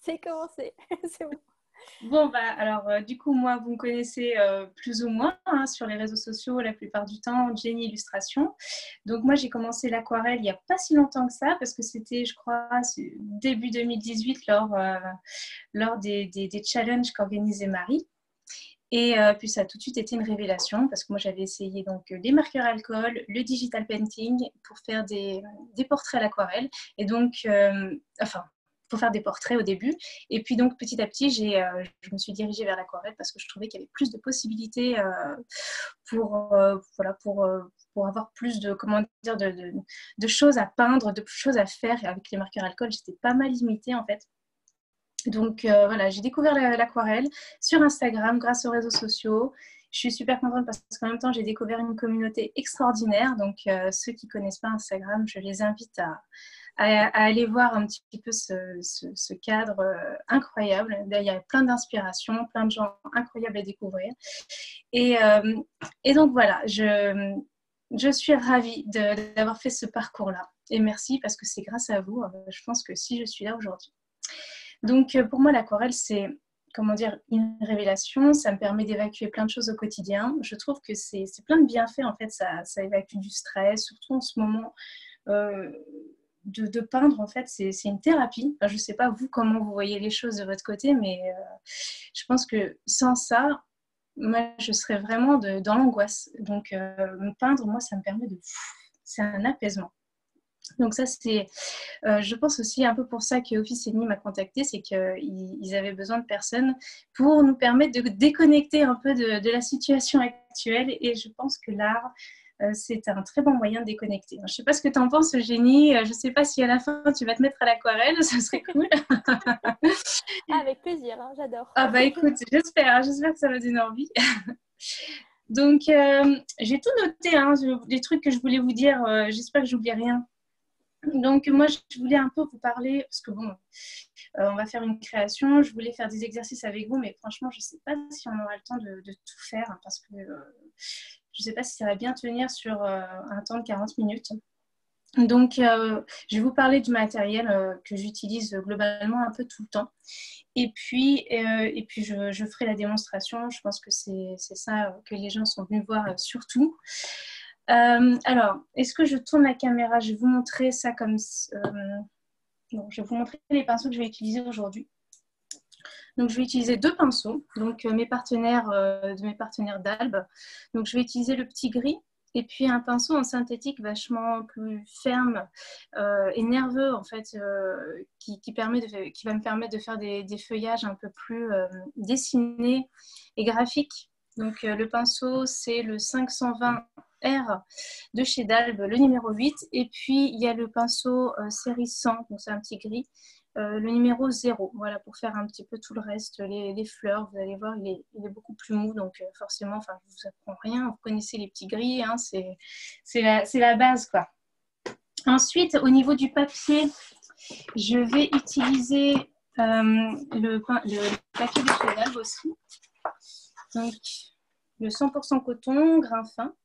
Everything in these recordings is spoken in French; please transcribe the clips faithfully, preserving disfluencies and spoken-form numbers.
c'est commencé. C'est bon. Bon, bah, alors, euh, du coup, moi, vous me connaissez euh, plus ou moins hein, sur les réseaux sociaux, la plupart du temps, Jenny Illustration. Donc, moi, j'ai commencé l'aquarelle il n'y a pas si longtemps que ça, parce que c'était, je crois, début deux mille dix-huit, lors, euh, lors des, des, des challenges qu'organisait Marie. Et euh, puis, ça a tout de suite été une révélation, parce que moi, j'avais essayé donc les marqueurs alcool, le digital painting, pour faire des, des portraits à l'aquarelle. Et donc, euh, enfin, pour faire des portraits au début. Et puis donc petit à petit, j'ai, euh, je me suis dirigée vers l'aquarelle parce que je trouvais qu'il y avait plus de possibilités euh, pour, euh, voilà, pour, euh, pour avoir plus de, comment dire, de, de, de choses à peindre, de choses à faire. Et avec les marqueurs alcool, j'étais pas mal limitée en fait. Donc euh, voilà, j'ai découvert l'aquarelle sur Instagram grâce aux réseaux sociaux. Je suis super contente parce qu'en même temps, j'ai découvert une communauté extraordinaire. Donc euh, ceux qui ne connaissent pas Instagram, je les invite à, à, à aller voir un petit peu ce, ce, ce cadre euh, incroyable. Là, il y a plein d'inspirations, plein de gens incroyables à découvrir. Et, euh, et donc voilà, je, je suis ravie d'avoir fait ce parcours-là. Et merci parce que c'est grâce à vous, je pense que si je suis là aujourd'hui. Donc pour moi, l'aquarelle, c'est comment dire, une révélation. Ça me permet d'évacuer plein de choses au quotidien. Je trouve que c'est plein de bienfaits. En fait, ça, ça évacue du stress, surtout en ce moment. Euh, de, de peindre, en fait, c'est une thérapie. Enfin, je ne sais pas, vous, comment vous voyez les choses de votre côté, mais euh, je pense que sans ça, moi, je serais vraiment de, dans l'angoisse. Donc, euh, me peindre, moi, ça me permet de... C'est un apaisement. Donc ça, c'est, euh, je pense aussi un peu pour ça que Office Ennemi m'a contacté, c'est qu'ils avaient besoin de personnes pour nous permettre de déconnecter un peu de, de la situation actuelle. Et je pense que l'art, euh, c'est un très bon moyen de déconnecter. Je ne sais pas ce que tu en penses, Eugénie. Je ne sais pas si à la fin, tu vas te mettre à l'aquarelle. Ce serait cool. Ah, avec plaisir, hein, j'adore. Ah bah écoute, j'espère. J'espère que ça va donner envie. Donc, euh, j'ai tout noté, hein, les trucs que je voulais vous dire. Euh, j'espère que j'oublie rien. Donc, moi, je voulais un peu vous parler, parce que bon, euh, on va faire une création, je voulais faire des exercices avec vous, mais franchement, je ne sais pas si on aura le temps de, de tout faire, hein, parce que euh, je ne sais pas si ça va bien tenir sur euh, un temps de quarante minutes. Donc, euh, je vais vous parler du matériel euh, que j'utilise globalement un peu tout le temps. Et puis, euh, et puis je, je ferai la démonstration. Je pense que c'est ça que les gens sont venus voir euh, surtout. Euh, alors, est-ce que je tourne la caméra? Je vais vous montrer ça comme... Euh, non, je vais vous montrer les pinceaux que je vais utiliser aujourd'hui. Donc, je vais utiliser deux pinceaux, donc euh, mes partenaires, euh, de mes partenaires d'Albe. Donc, je vais utiliser le petit gris et puis un pinceau en synthétique vachement plus ferme euh, et nerveux, en fait, euh, qui, qui, permet de, qui va me permettre de faire des, des feuillages un peu plus euh, dessinés et graphiques. Donc, euh, le pinceau, c'est le cinq cent vingt R de chez Dalbe, le numéro huit. Et puis, il y a le pinceau euh, série cent, donc c'est un petit gris, euh, le numéro zéro. Voilà, pour faire un petit peu tout le reste, les, les fleurs. Vous allez voir, il est, il est beaucoup plus mou. Donc, euh, forcément, enfin, je ne vous apprends rien. Vous connaissez les petits gris, hein, c'est la, la base, quoi. Ensuite, au niveau du papier, je vais utiliser euh, le, le papier de chez Dalbe aussi. Donc, le cent pour cent coton, grain fin.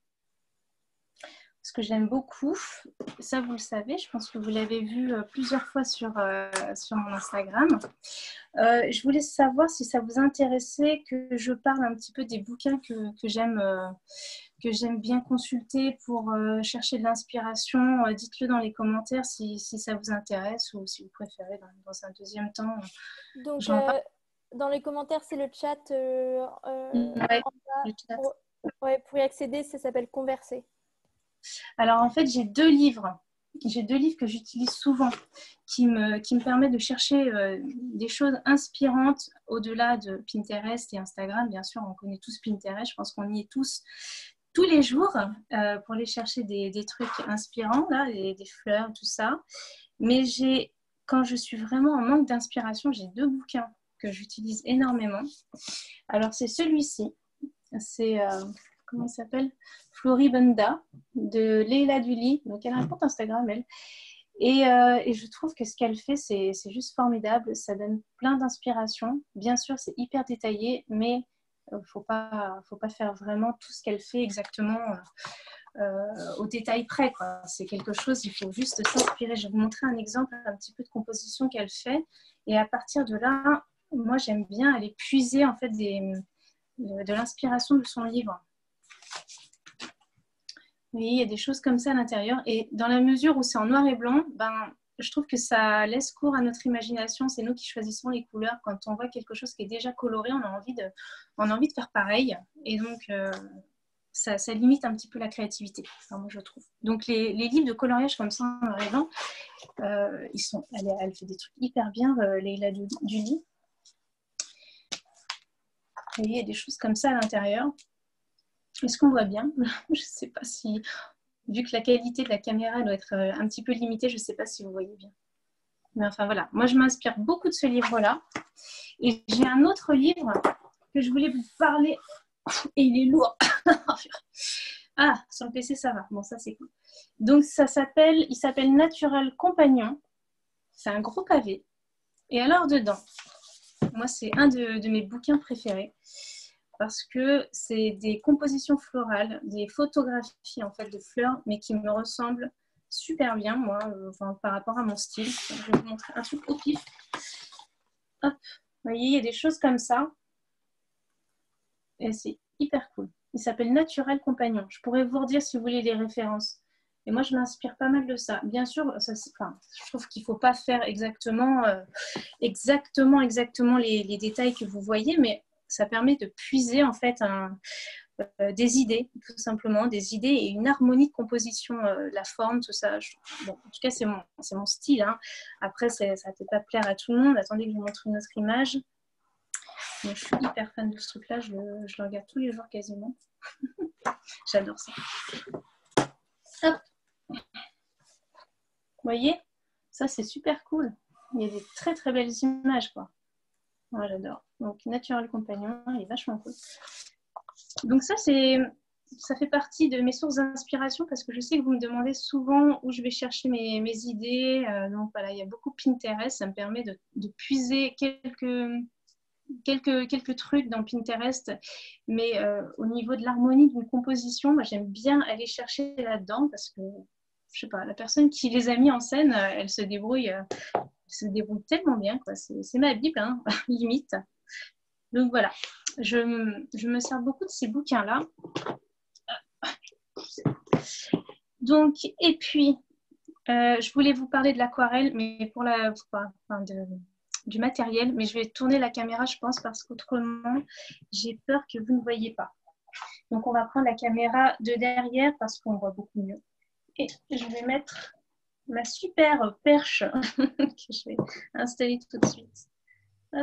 Ce que j'aime beaucoup, ça vous le savez, je pense que vous l'avez vu plusieurs fois sur, euh, sur mon Instagram. Euh, je voulais savoir si ça vous intéressait que je parle un petit peu des bouquins que, que j'aime euh, que j'aime bien consulter pour euh, chercher de l'inspiration. Euh, Dites-le dans les commentaires si, si ça vous intéresse ou si vous préférez dans, dans un deuxième temps. Donc, euh, dans les commentaires, c'est le chat. Euh, euh, ouais, en bas. le chat. Pour, ouais, pour y accéder, ça s'appelle Converser. Alors, en fait, j'ai deux livres. J'ai deux livres que j'utilise souvent qui me, qui me permettent de chercher euh, des choses inspirantes au-delà de Pinterest et Instagram. Bien sûr, on connaît tous Pinterest. Je pense qu'on y est tous tous les jours euh, pour aller chercher des, des trucs inspirants, là, des, des fleurs, tout ça. Mais j'ai, quand je suis vraiment en manque d'inspiration, j'ai deux bouquins que j'utilise énormément. Alors, c'est celui-ci. C'est... Euh, comment il s'appelle, Floribunda, de Leila Dully. Donc, elle a un compte Instagram, elle. Et, euh, et je trouve que ce qu'elle fait, c'est juste formidable. Ça donne plein d'inspiration. Bien sûr, c'est hyper détaillé, mais il ne faut pas, faut pas faire vraiment tout ce qu'elle fait exactement euh, au détail près, quoi. C'est quelque chose, il faut juste s'inspirer. Je vais vous montrer un exemple, un petit peu de composition qu'elle fait. Et à partir de là, moi, j'aime bien aller puiser en fait des, de, de l'inspiration de son livre. Oui, il y a des choses comme ça à l'intérieur. Et dans la mesure où c'est en noir et blanc, ben, je trouve que ça laisse cours à notre imagination. C'est nous qui choisissons les couleurs. Quand on voit quelque chose qui est déjà coloré, on a envie de, on a envie de faire pareil. Et donc, euh, ça, ça limite un petit peu la créativité, enfin, moi je trouve. Donc, les, les livres de coloriage comme ça en noir et blanc, euh, ils sont, elle, elle fait des trucs hyper bien, euh, Leila du, du lit. Vous voyez, il y a des choses comme ça à l'intérieur. Est-ce qu'on voit bien? Je ne sais pas si... Vu que la qualité de la caméra doit être un petit peu limitée, je ne sais pas si vous voyez bien. Mais enfin voilà, moi je m'inspire beaucoup de ce livre-là. Et j'ai un autre livre que je voulais vous parler. Et il est lourd. Ah, sur le P C ça va. Bon, ça c'est cool. Donc ça s'appelle, il s'appelle Natural Compagnon. C'est un gros pavé. Et alors dedans, moi c'est un de, de mes bouquins préférés. Parce que c'est des compositions florales, des photographies en fait de fleurs, mais qui me ressemblent super bien, moi, euh, enfin, par rapport à mon style. Je vais vous montrer un truc au pif. Hop, vous voyez, il y a des choses comme ça. Et c'est hyper cool. Il s'appelle Natural Compagnon. Je pourrais vous redire si vous voulez les références. Et moi, je m'inspire pas mal de ça. Bien sûr, ça, enfin, je trouve qu'il ne faut pas faire exactement, euh, exactement, exactement les, les détails que vous voyez, mais ça permet de puiser en fait un, euh, des idées, tout simplement, des idées et une harmonie de composition, euh, la forme, tout ça. Je, bon, en tout cas, c'est mon, c'est mon style. Hein. Après, ça ne peut pas plaire à tout le monde. Attendez que je vous montre une autre image. Moi, je suis hyper fan de ce truc-là. Je, je le regarde tous les jours quasiment. J'adore ça. Hop. Vous voyez, ça, c'est super cool. Il y a des très, très belles images, quoi. Moi, j'adore. Donc, Natural Compagnon, il est vachement cool. Donc ça, c'est, ça fait partie de mes sources d'inspiration parce que je sais que vous me demandez souvent où je vais chercher mes, mes idées. Euh, donc voilà, il y a beaucoup Pinterest. Ça me permet de, de puiser quelques, quelques, quelques trucs dans Pinterest. Mais euh, au niveau de l'harmonie d'une composition, moi, j'aime bien aller chercher là-dedans parce que, je sais pas, la personne qui les a mis en scène, elle se débrouille, elle se débrouille tellement bien, quoi. C'est, c'est ma Bible, hein, limite. Donc voilà, je, je me sers beaucoup de ces bouquins-là. Donc, et puis, euh, je voulais vous parler de l'aquarelle, mais pour la, enfin, de, du matériel, mais je vais tourner la caméra, je pense, parce qu'autrement, j'ai peur que vous ne voyez pas. Donc, on va prendre la caméra de derrière parce qu'on voit beaucoup mieux. Et je vais mettre ma super perche que je vais installer tout de suite. Hop.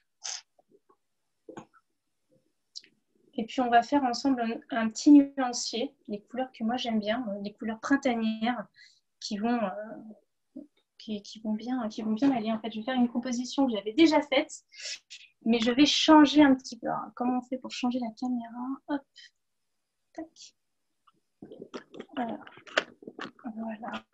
Et puis, on va faire ensemble un, un petit nuancier, les couleurs que moi j'aime bien, les couleurs printanières qui vont, euh, qui, qui, vont bien, qui vont bien aller. En fait, je vais faire une composition que j'avais déjà faite, mais je vais changer un petit peu. Alors, comment on fait pour changer la caméra? Hop, tac. Voilà. Voilà.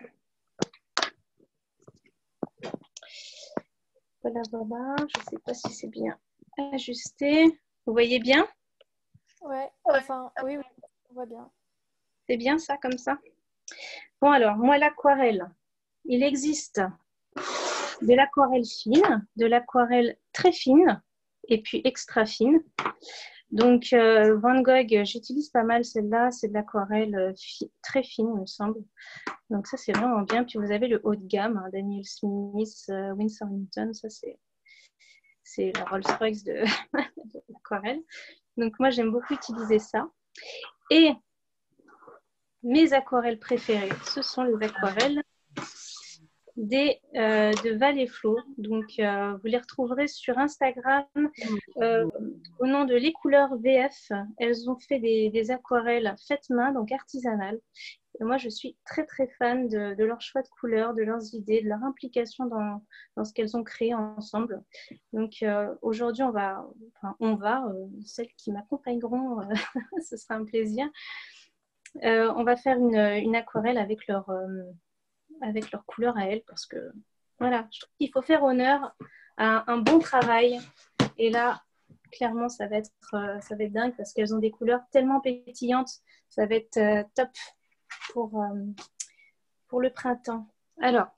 Voilà, voilà. Je ne sais pas si c'est bien ajusté. Vous voyez bien? Ouais, enfin, oui, oui, on voit bien. C'est bien ça, comme ça? Bon, alors, moi, l'aquarelle, il existe de l'aquarelle fine, de l'aquarelle très fine et puis extra fine. Donc, euh, Van Gogh, j'utilise pas mal celle-là. C'est de l'aquarelle fi très fine, il me semble. Donc, ça, c'est vraiment bien. Puis, vous avez le haut de gamme, hein, Daniel Smith, euh, Winsor Newton. Ça, c'est la Rolls-Royce de, de l'aquarelle. Donc, moi, j'aime beaucoup utiliser ça. Et mes aquarelles préférées, ce sont les aquarelles des, euh, de Val et Flo. Donc, euh, vous les retrouverez sur Instagram euh, au nom de Les Couleurs V F. Elles ont fait des, des aquarelles faites main, donc artisanales. Et moi, je suis très, très fan de, de leur choix de couleurs, de leurs idées, de leur implication dans, dans ce qu'elles ont créé ensemble. Donc, euh, aujourd'hui, on va, enfin, on va euh, celles qui m'accompagneront, euh, ce sera un plaisir. Euh, on va faire une, une aquarelle avec leur, euh, avec leur couleur à elles parce que voilà, je trouve qu'il faut faire honneur à un bon travail. Et là, clairement, ça va être, euh, ça va être dingue parce qu'elles ont des couleurs tellement pétillantes. Ça va être euh, top pour, euh, pour le printemps. Alors,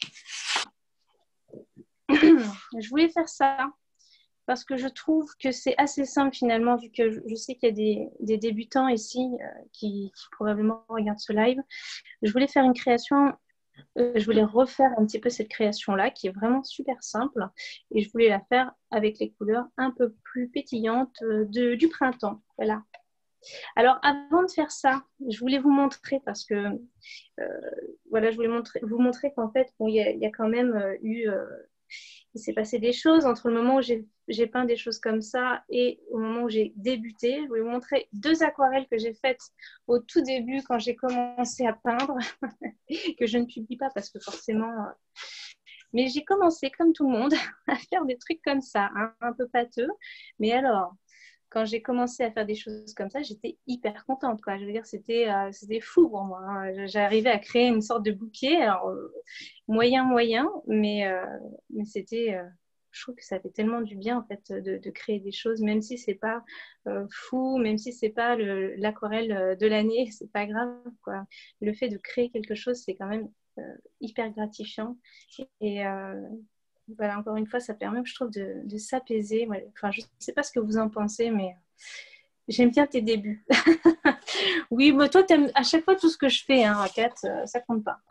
je voulais faire ça parce que je trouve que c'est assez simple finalement, vu que je, je sais qu'il y a des, des débutants ici euh, qui, qui probablement regardent ce live. Je voulais faire une création, euh, je voulais refaire un petit peu cette création-là qui est vraiment super simple et je voulais la faire avec les couleurs un peu plus pétillantes euh, de, du printemps. Voilà. Alors, avant de faire ça, je voulais vous montrer parce que euh, voilà, je voulais montrer, vous montrer qu'en fait, bon, il y, a, il y a quand même euh, eu, euh, il s'est passé des choses entre le moment où j'ai, j'ai peint des choses comme ça et au moment où j'ai débuté. Je voulais vous montrer deux aquarelles que j'ai faites au tout début quand j'ai commencé à peindre, que je ne publie pas parce que forcément. Euh, mais j'ai commencé, comme tout le monde, à faire des trucs comme ça, hein, un peu pâteux. Mais alors, quand j'ai commencé à faire des choses comme ça, j'étais hyper contente, quoi. Je veux dire, c'était, euh, c'était fou pour moi, hein. J'arrivais à créer une sorte de bouquet, alors euh, moyen, moyen, mais, euh, mais c'était, euh, je trouve que ça fait tellement du bien, en fait, de, de créer des choses, même si c'est pas euh, fou, même si c'est pas le, l'aquarelle de l'année, c'est pas grave, quoi. Le fait de créer quelque chose, c'est quand même euh, hyper gratifiant. Et, euh, voilà, encore une fois, ça permet, je trouve, de, de s'apaiser. Enfin, je ne sais pas ce que vous en pensez, mais j'aime bien tes débuts. Oui, mais toi, t'aimes à chaque fois tout ce que je fais, hein, Kat, ça compte pas.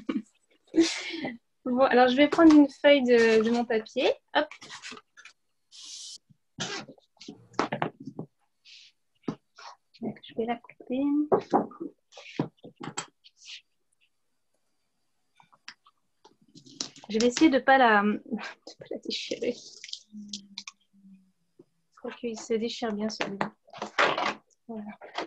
Bon, alors je vais prendre une feuille de, de mon papier. Hop. Je vais la couper. Je vais essayer de ne pas, la... de pas la déchirer. Je crois qu'il se déchire bien celui-là. Voilà.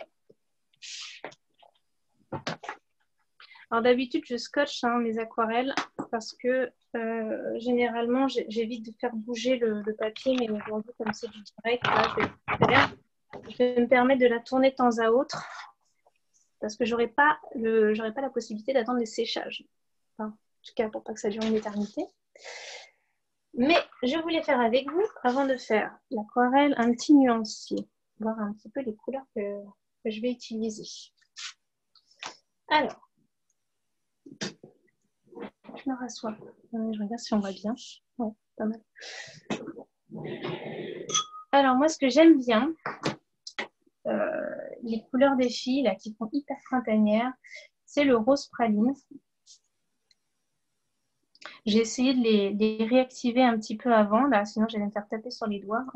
Alors d'habitude, je scotche hein, mes aquarelles parce que euh, généralement, j'évite de faire bouger le, le papier, mais aujourd'hui, comme c'est du direct, là, je, vais, je vais me permettre de la tourner de temps à autre parce que je n'aurai pas, pas la possibilité d'attendre les séchages. Enfin, en tout cas, pour pas que ça dure une éternité. Mais je voulais faire avec vous, avant de faire l'aquarelle, un petit nuancier, voir un petit peu les couleurs que, que je vais utiliser. Alors, je me rassois. Je regarde si on voit bien. Ouais, pas mal. Alors, moi, ce que j'aime bien, euh, les couleurs des filles, là, qui font hyper printanières, c'est le rose praline. J'ai essayé de les, de les réactiver un petit peu avant, là, sinon j'allais me faire taper sur les doigts.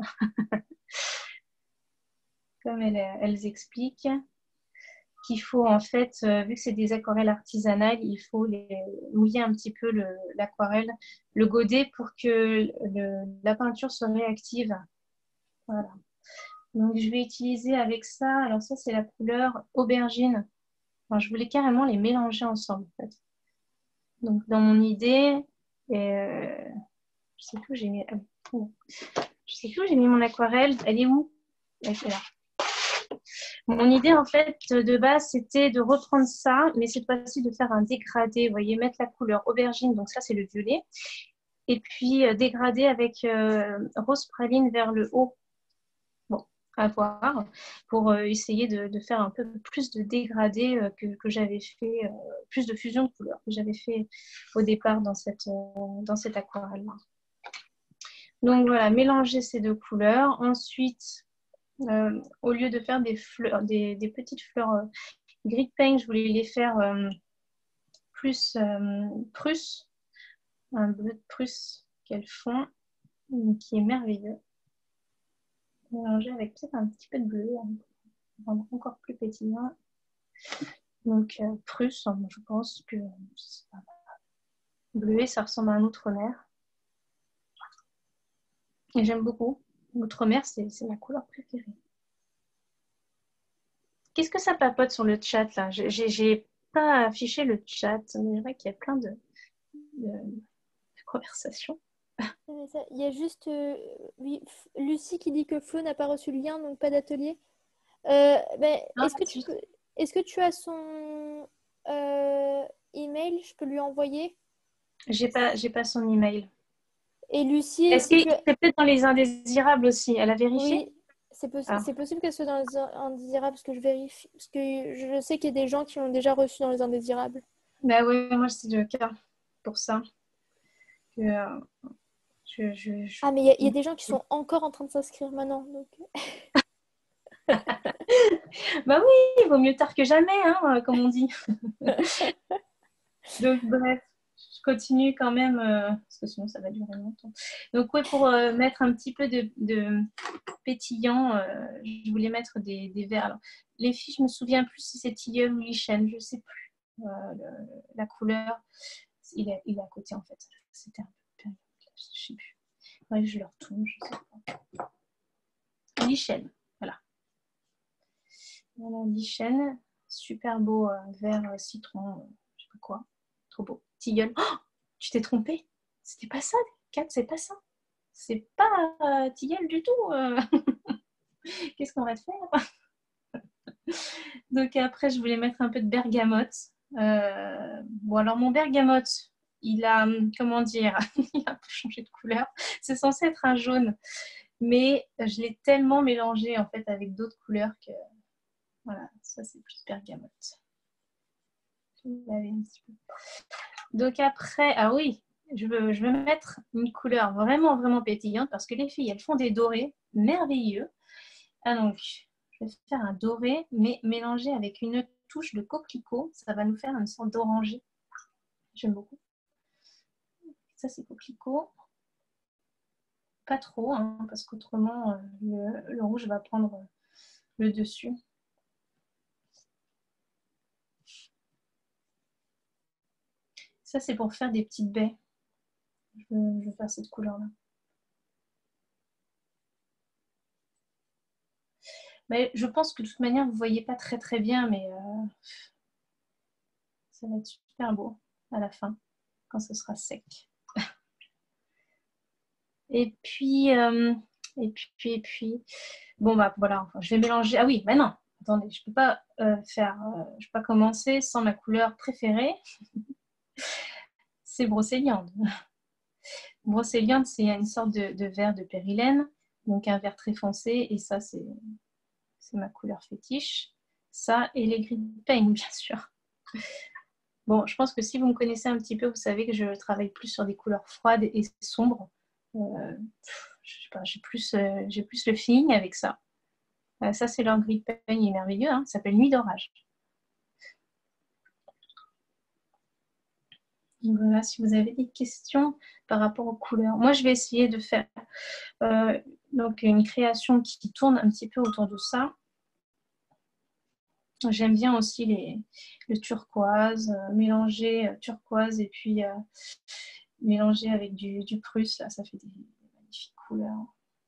Comme elles, elles expliquent qu'il faut en fait, euh, vu que c'est des aquarelles artisanales, il faut les, mouiller un petit peu l'aquarelle, le, le godet pour que le, la peinture se réactive. Voilà. Donc je vais utiliser avec ça, alors ça c'est la couleur aubergine. Enfin, je voulais carrément les mélanger ensemble en fait. Donc dans mon idée, euh, je sais plus où j'ai mis, je sais plus où j'ai mis mon aquarelle. Elle est où? Elle est là. Mon idée, en fait, de base, c'était de reprendre ça, mais cette fois-ci, de faire un dégradé. Vous voyez, mettre la couleur aubergine, donc ça, c'est le violet. Et puis, euh, dégrader avec euh, rose praline vers le haut. Bon, à voir, pour euh, essayer de, de faire un peu plus de dégradé euh, que, que j'avais fait, euh, plus de fusion de couleurs que j'avais fait au départ dans cette, euh, dans cette aquarelle-là. Donc, voilà, mélanger ces deux couleurs. Ensuite, Euh, au lieu de faire des, fleurs, des, des petites fleurs euh, gris paint, je voulais les faire euh, plus euh, Prusse, un bleu de Prusse qu'elles font, qui est merveilleux. Mélanger avec peut-être un petit peu de bleu, hein, encore plus pétillant. Donc euh, Prusse, hein, je pense que bleuet, ça ressemble à un outre-mer. Et j'aime beaucoup. Outre-mer, c'est ma couleur préférée. Qu'est-ce que ça papote sur le chat là? J'ai pas affiché le chat, mais c'est vrai qu'il y a plein de, de, de conversations. Il y a juste euh, oui, Lucie qui dit que Flo n'a pas reçu le lien, donc pas d'atelier. Euh, ben, est-ce que, tu peux... est-ce que tu as son euh, email? Je peux lui envoyer. J'ai pas, j'ai pas son email. Et Lucie, est-ce si qu'il tu... est peut-être dans les indésirables aussi? Elle a vérifié? Oui, c'est possi Ah. c'est possible qu'elle soit dans les indésirables, parce que je vérifie. Parce que je sais qu'il y a des gens qui l'ont déjà reçu dans les indésirables. Bah oui, moi c'est le cas pour ça. Que, euh, je, je, je... Ah, mais il y, a- il y a des gens qui sont encore en train de s'inscrire maintenant. Donc... Bah oui, il vaut mieux tard que jamais, hein, comme on dit. Donc bref, je continue quand même, euh, parce que sinon ça va durer longtemps. Donc oui, pour euh, mettre un petit peu de, de pétillant, euh, je voulais mettre des, des verres. Alors, les filles, je me souviens plus si c'est tilleul ou lichen, je sais plus. Euh, le, la couleur, il est, il est à côté en fait. C'était un peu, je sais plus. Ouais, je le retourne, je sais pas. Lichen, voilà. Voilà, lichen, super beau euh, vert euh, citron, euh, je sais pas quoi, trop beau. Tilleul. Oh, tu t'es trompée. C'était pas ça, Kat, c'est pas ça. C'est pas euh, tilleul du tout. Euh. Qu'est-ce qu'on va te faire? Donc après, je voulais mettre un peu de bergamote. Euh, bon, alors mon bergamote, il a, comment dire, il a un peu changé de couleur. C'est censé être un jaune, mais je l'ai tellement mélangé en fait avec d'autres couleurs que voilà, ça c'est plus bergamote. Je vais laver un petit peu. Donc après, ah oui, je veux, je veux mettre une couleur vraiment, vraiment pétillante parce que les filles, elles font des dorés merveilleux. Ah donc, je vais faire un doré, mais mélangé avec une touche de coquelicot. Ça va nous faire une sorte d'oranger. J'aime beaucoup. Ça, c'est coquelicot. Pas trop, hein, parce qu'autrement, euh, le, le rouge va prendre le dessus. Ça, c'est pour faire des petites baies. Je veux, je veux faire cette couleur-là. Mais je pense que de toute manière, vous ne voyez pas très très bien, mais euh, ça va être super beau à la fin, quand ce sera sec. Et puis, euh, et puis, et puis, bon bah voilà, enfin, je vais mélanger. Ah oui, mais non, attendez, je peux pas euh, faire, euh, je peux pas commencer sans ma couleur préférée. C'est brocéliande. Brocéliande, c'est une sorte de, de vert de périlène, donc un vert très foncé, et ça, c'est ma couleur fétiche. Ça, et les gris paint, bien sûr. Bon, je pense que si vous me connaissez un petit peu, vous savez que je travaille plus sur des couleurs froides et sombres. Euh, je sais pas, j'ai plus, euh, j'ai plus le feeling avec ça. Euh, ça, c'est leur gris paint, il est merveilleux, hein, ça s'appelle Nuit d'orage. Voilà, si vous avez des questions par rapport aux couleurs. Moi, je vais essayer de faire euh, donc une création qui tourne un petit peu autour de ça. J'aime bien aussi les, le turquoise, euh, mélanger euh, turquoise et puis euh, mélanger avec du, du prusse. Là, ça fait des, des magnifiques couleurs.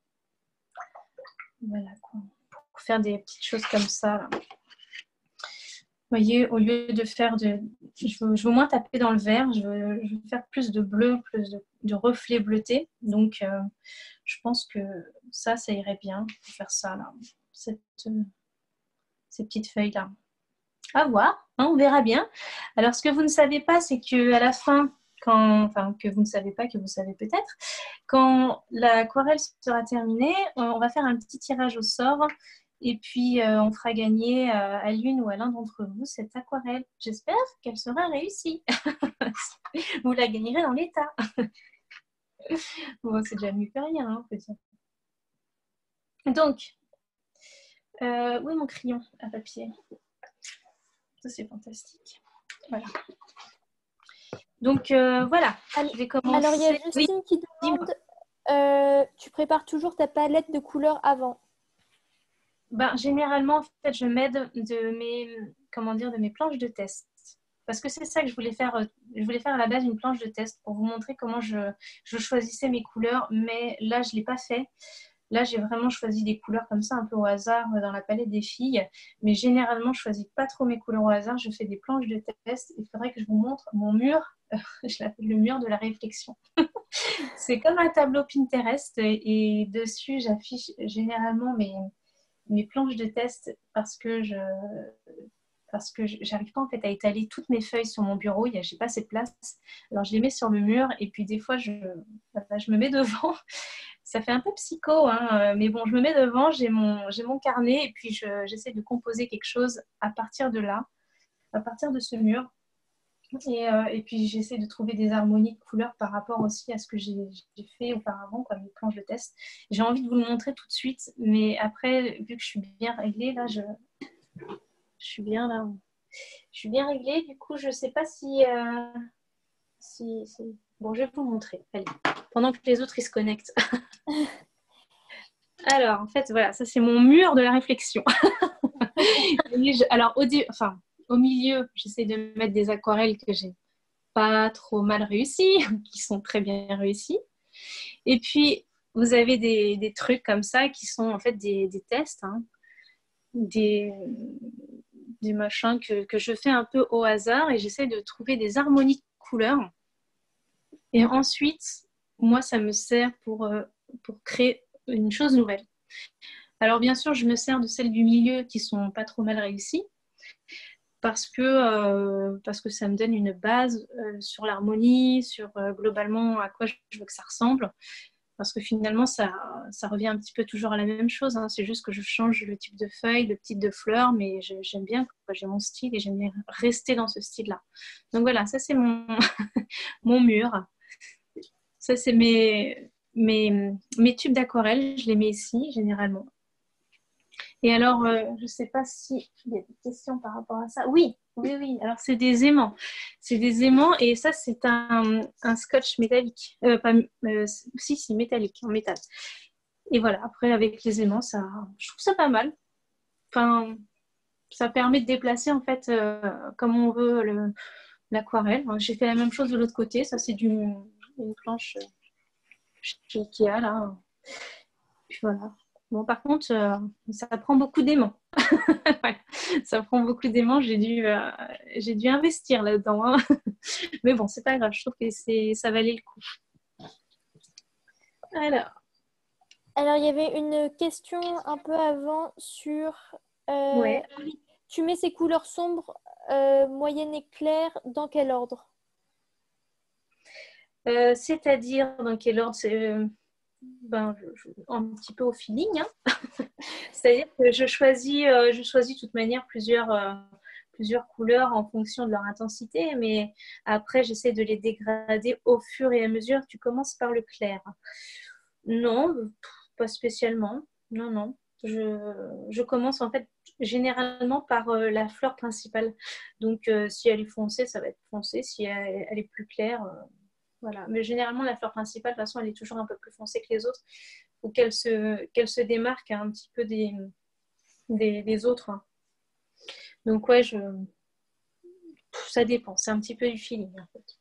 Voilà quoi. Pour faire des petites choses comme ça. Là. Vous voyez, au lieu de faire de... Je veux, je veux moins taper dans le vert, je veux, je veux faire plus de bleu, plus de, de reflets bleutés. Donc, euh, je pense que ça, ça irait bien pour faire ça, là. Cette, euh, ces petites feuilles-là. À voir, hein, on verra bien. Alors, ce que vous ne savez pas, c'est qu'à la fin, quand... enfin, que vous ne savez pas, que vous savez peut-être, quand l'aquarelle sera terminée, on va faire un petit tirage au sort. Et puis, euh, on fera gagner euh, à l'une ou à l'un d'entre vous cette aquarelle. J'espère qu'elle sera réussie. Vous la gagnerez dans l'état. Bon, c'est déjà mieux que rien, hein, on peut dire. Donc, euh, où est mon crayon à papier? Ça, c'est fantastique. Voilà. Donc, euh, voilà. Alors, je vais commencer. Alors, il y a Justine oui. qui demande, euh, tu prépares toujours ta palette de couleurs avant? Ben, généralement, en fait, je m'aide de mes, comment dire, de mes planches de test. Parce que c'est ça que je voulais faire. Je voulais faire à la base une planche de test pour vous montrer comment je, je choisissais mes couleurs. Mais là, je ne l'ai pas fait. Là, j'ai vraiment choisi des couleurs comme ça, un peu au hasard dans la palette des filles. Mais généralement, je ne choisis pas trop mes couleurs au hasard. Je fais des planches de test. Il faudrait que je vous montre mon mur. Je l'appelle le mur de la réflexion. C'est comme un tableau Pinterest. Et, et dessus, j'affiche généralement mes... mes planches de test parce que je parce que j'arrive pas en fait à étaler toutes mes feuilles sur mon bureau, il y a j'ai pas assez de place. Alors je les mets sur le mur et puis des fois je je me mets devant. ça fait un peu psycho, hein, mais bon, je me mets devant, j'ai mon, j'ai mon carnet et puis je, j'essaie de composer quelque chose à partir de là, à partir de ce mur. Et, euh, et puis j'essaie de trouver des harmonies de couleurs par rapport aussi à ce que j'ai, j'ai fait auparavant, quoi, mes planches de test. J'ai envie de vous le montrer tout de suite, mais après, vu que je suis bien réglée, là, je, je suis bien là. Je suis bien réglée, du coup, je ne sais pas si, euh, si, si... Bon, je vais vous montrer, allez, pendant que les autres, ils se connectent. Alors, en fait, voilà, ça, c'est mon mur de la réflexion. Alors, au, dé... enfin, au milieu, j'essaie de mettre des aquarelles que j'ai pas trop mal réussies, qui sont très bien réussies. Et puis, vous avez des, des trucs comme ça qui sont en fait des, des tests, hein, des, des machins que, que je fais un peu au hasard et j'essaie de trouver des harmonies de couleurs. Et ensuite, moi, ça me sert pour, euh, pour créer une chose nouvelle. Alors, bien sûr, je me sers de celles du milieu qui sont pas trop mal réussies parce que, euh, parce que ça me donne une base euh, sur l'harmonie, sur euh, globalement à quoi je veux que ça ressemble. Parce que finalement, ça, ça revient un petit peu toujours à la même chose. Hein. C'est juste que je change le type de feuille, le type de fleur, mais je, j'aime bien, quoi. J'ai mon style et j'aime bien rester dans ce style-là. Donc voilà, ça c'est mon, mon mur. Ça c'est mes, mes, mes tubes d'aquarelle. Je les mets ici, généralement. Et alors, euh, je ne sais pas s'il y a des questions par rapport à ça. Oui, oui, oui. Alors, c'est des aimants. C'est des aimants et ça, c'est un, un scotch métallique. Euh, pas, euh, si, si, métallique, en métal. Et voilà, après, avec les aimants, ça, je trouve ça pas mal. Enfin, ça permet de déplacer, en fait, euh, comme on veut le, l'aquarelle. J'ai fait la même chose de l'autre côté. Ça, c'est du, une planche chez Ikea, là. Puis voilà. Bon, par contre, euh, ça prend beaucoup d'aimants. Voilà. Ça prend beaucoup d'aimants. J'ai dû, euh, j'ai dû investir là-dedans. Hein. Mais bon, c'est pas grave. Je trouve que c'est, ça valait le coup. Alors. Alors, il y avait une question un peu avant sur... Euh, Ouais. Tu mets ces couleurs sombres, euh, moyennes et claires, dans quel ordre? Euh, c'est-à-dire, dans quel ordre c'est, euh, ben, je, je, un petit peu au feeling. Hein. C'est-à-dire que je choisis, euh, je choisis de toute manière plusieurs, euh, plusieurs couleurs en fonction de leur intensité, mais après, j'essaie de les dégrader au fur et à mesure. Tu commences par le clair. Non, pas spécialement. Non, non. Je, je commence en fait généralement par euh, la fleur principale. Donc, euh, si elle est foncée, ça va être foncé. Si elle, elle est plus claire, euh, voilà. Mais généralement, la fleur principale, de toute façon, elle est toujours un peu plus foncée que les autres ou qu'elle se, qu'elle se démarque un petit peu des, des, des autres. Hein. Donc, ouais, je... ça dépend. C'est un petit peu du feeling, en fait.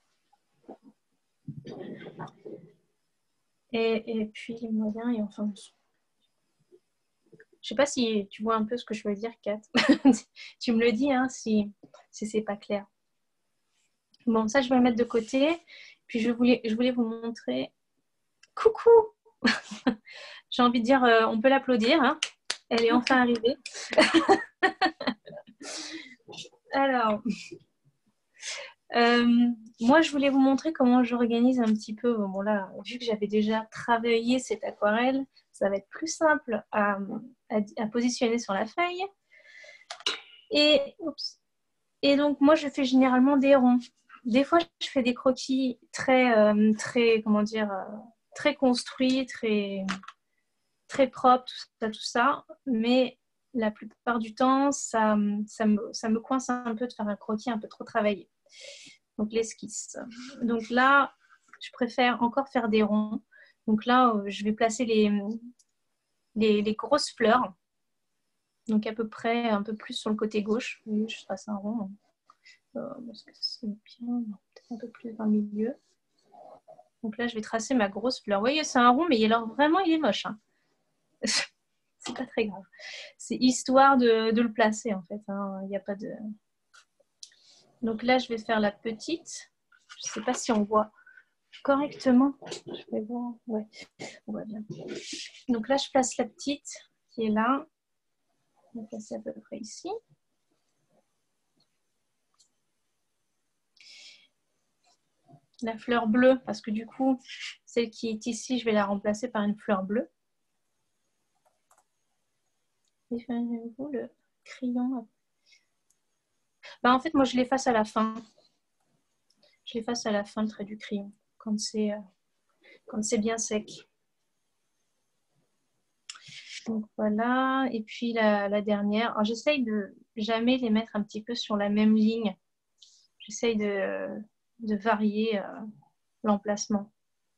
Et, et puis, les moyens, et enfin... Je sais pas si tu vois un peu ce que je veux dire, Kat. Tu me le dis, hein, si, si c'est pas clair. Bon, ça, je vais le mettre de côté. Puis, je voulais, je voulais vous montrer... Coucou. J'ai envie de dire, euh, on peut l'applaudir. Hein. Elle est enfin arrivée. Alors, euh, moi, je voulais vous montrer comment j'organise un petit peu. Bon, là, vu que j'avais déjà travaillé cette aquarelle, ça va être plus simple à, à, à positionner sur la feuille. Et, oups, et donc, moi, je fais généralement des ronds. Des fois, je fais des croquis très, euh, très comment dire, euh, très construits, très, très propres, tout ça, tout ça. Mais la plupart du temps, ça, ça, me, ça me coince un peu de faire un croquis un peu trop travaillé. Donc, l'esquisse. Donc là, je préfère encore faire des ronds. Donc là, je vais placer les, les, les grosses fleurs. Donc, à peu près un peu plus sur le côté gauche. Oui, je trace un rond. Euh, parce que c'est bien, peut-être un peu plus dans le milieu. Donc là, je vais tracer ma grosse fleur. Vous voyez, c'est un rond, mais alors vraiment, il est moche. Hein. C'est pas très grave. C'est histoire de, de le placer, en fait. Hein. Il n'y a pas de... Donc là, je vais faire la petite. Je ne sais pas si on voit correctement. Je vais voir. Ouais, on voit bien. Donc là, je place la petite qui est là. On va placer à peu près ici. La fleur bleue, parce que du coup, Celle qui est ici, je vais la remplacer par une fleur bleue. Définissez-vous le crayon. Bah, en fait, moi, je l'efface à la fin. Je l'efface à la fin, le trait du crayon, quand c'est euh, quand c'est bien sec. Donc voilà, et puis la, la dernière. Alors, j'essaye de jamais les mettre un petit peu sur la même ligne. J'essaye de, de varier euh, l'emplacement.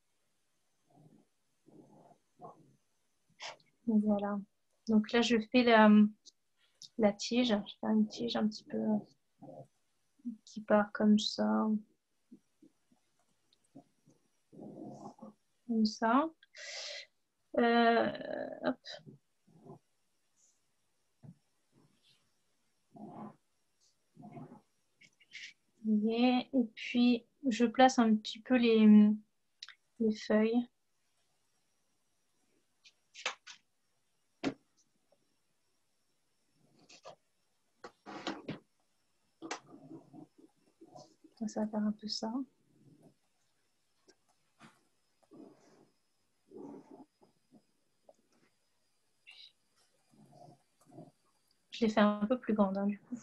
Voilà. Donc là, je fais la, la tige. Je vais faire une tige un petit peu qui part comme ça. Comme ça. Euh, hop. Et puis, je place un petit peu les, les feuilles. Ça va faire un peu ça. Je l'ai fait un peu plus grande, hein, du coup.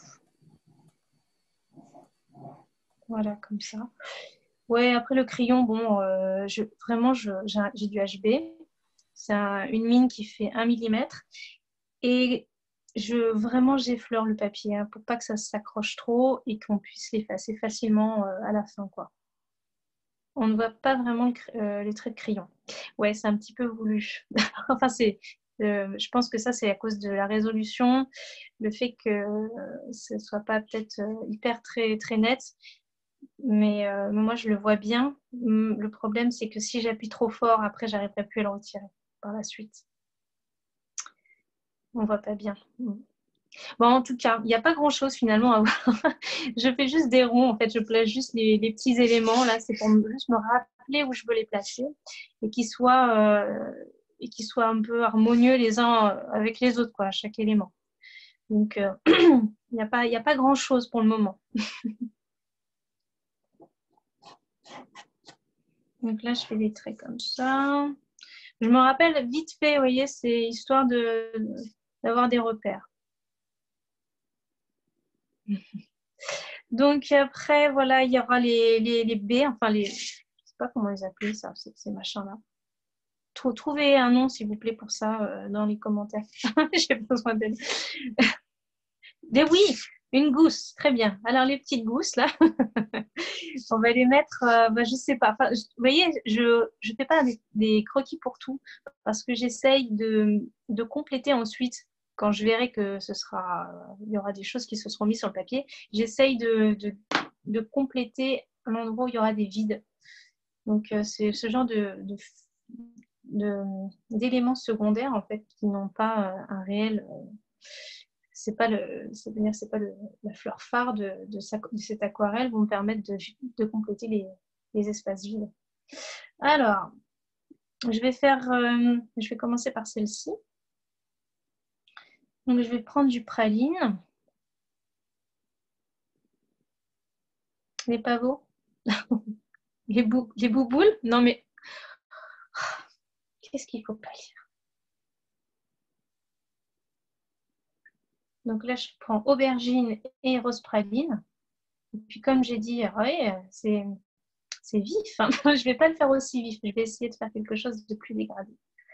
Voilà, comme ça. Ouais, après le crayon, bon, euh, je, vraiment, j'ai du H B. C'est un, une mine qui fait un millimètre. Et je, vraiment, j'effleure le papier hein, pour pas que ça s'accroche trop et qu'on puisse l'effacer facilement euh, à la fin, quoi. On ne voit pas vraiment le, euh, les traits de crayon. Ouais, c'est un petit peu voulu. Enfin, c'est, euh, je pense que ça, c'est à cause de la résolution, le fait que euh, ce ne soit pas peut-être euh, hyper très, très net. Mais euh, moi, je le vois bien. Le problème, c'est que si j'appuie trop fort, après, j'arriverai plus à le retirer par la suite. On voit pas bien. Bon, en tout cas, il n'y a pas grand-chose finalement à voir. Je fais juste des ronds. En fait, je place juste les, les petits éléments. Là, c'est pour me, juste me rappeler où je veux les placer et qu'ils soient, euh, et qu'ils soient un peu harmonieux les uns avec les autres, quoi, chaque élément. Donc, euh, il n'y a pas, il n'y a pas grand-chose pour le moment. Donc là, je fais des traits comme ça. Je me rappelle vite fait, vous voyez, c'est histoire de, d'avoir des repères. Donc après, voilà, il y aura les, les, les baies, enfin les, je ne sais pas comment les appeler ça, ces machins-là. Trouvez un nom, s'il vous plaît, pour ça euh, dans les commentaires. J'ai besoin d'aide. Des oui, une gousse, très bien. Alors les petites gousses là, on va les mettre, euh, bah, je sais pas. Enfin, je, vous voyez, je je fais pas des, des croquis pour tout parce que j'essaye de, de compléter ensuite quand je verrai que ce sera, il y aura des choses qui se seront mises sur le papier. J'essaye de, de, de compléter l'endroit où il y aura des vides. Donc euh, c'est ce genre de, de d'éléments secondaires en fait qui n'ont pas euh, un réel euh, c'est pas le c'est-à-dire c'est pas le, la fleur phare de, de, sa, de cette aquarelle vont me permettre de, de compléter les, les espaces vides. Alors je vais faire euh, je vais commencer par celle-ci. Donc je vais prendre du praline, les pavots, les, bou les bouboules, non mais qu'est-ce qu'il faut pas lire. Donc là je prends aubergine et rose praline. Et puis comme j'ai dit, ouais, c'est c'est vif. Hein. Je ne vais pas le faire aussi vif. Je vais essayer de faire quelque chose de plus dégradé.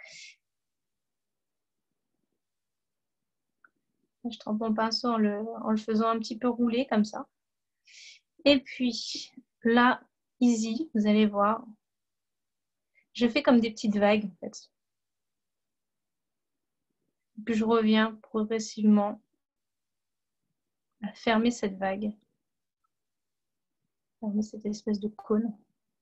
Je trempe mon pinceau en le, en le faisant un petit peu rouler comme ça. Et puis là, easy, vous allez voir. Je fais comme des petites vagues en fait. Et puis je reviens progressivement à fermer cette vague. Fermer cette espèce de cône.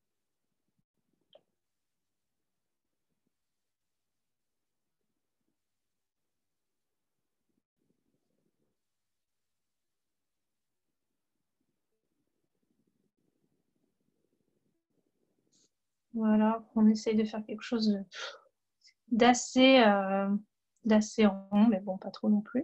Voilà, on essaye de faire quelque chose d'assez euh, d'assez rond, mais bon, pas trop non plus.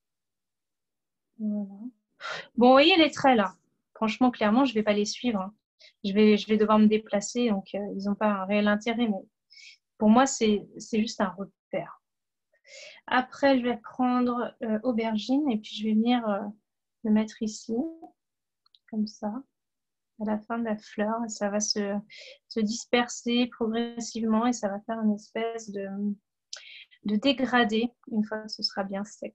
Voilà. Bon, vous voyez les traits là. Franchement, clairement, je ne vais pas les suivre. Hein. je vais, je vais devoir me déplacer, donc euh, ils n'ont pas un réel intérêt, mais pour moi, c'est juste un repère. Après, je vais prendre euh, aubergine et puis je vais venir euh, le mettre ici, comme ça, à la fin de la fleur. Et ça va se, se disperser progressivement et ça va faire une espèce de, de dégradé une fois que ce sera bien sec.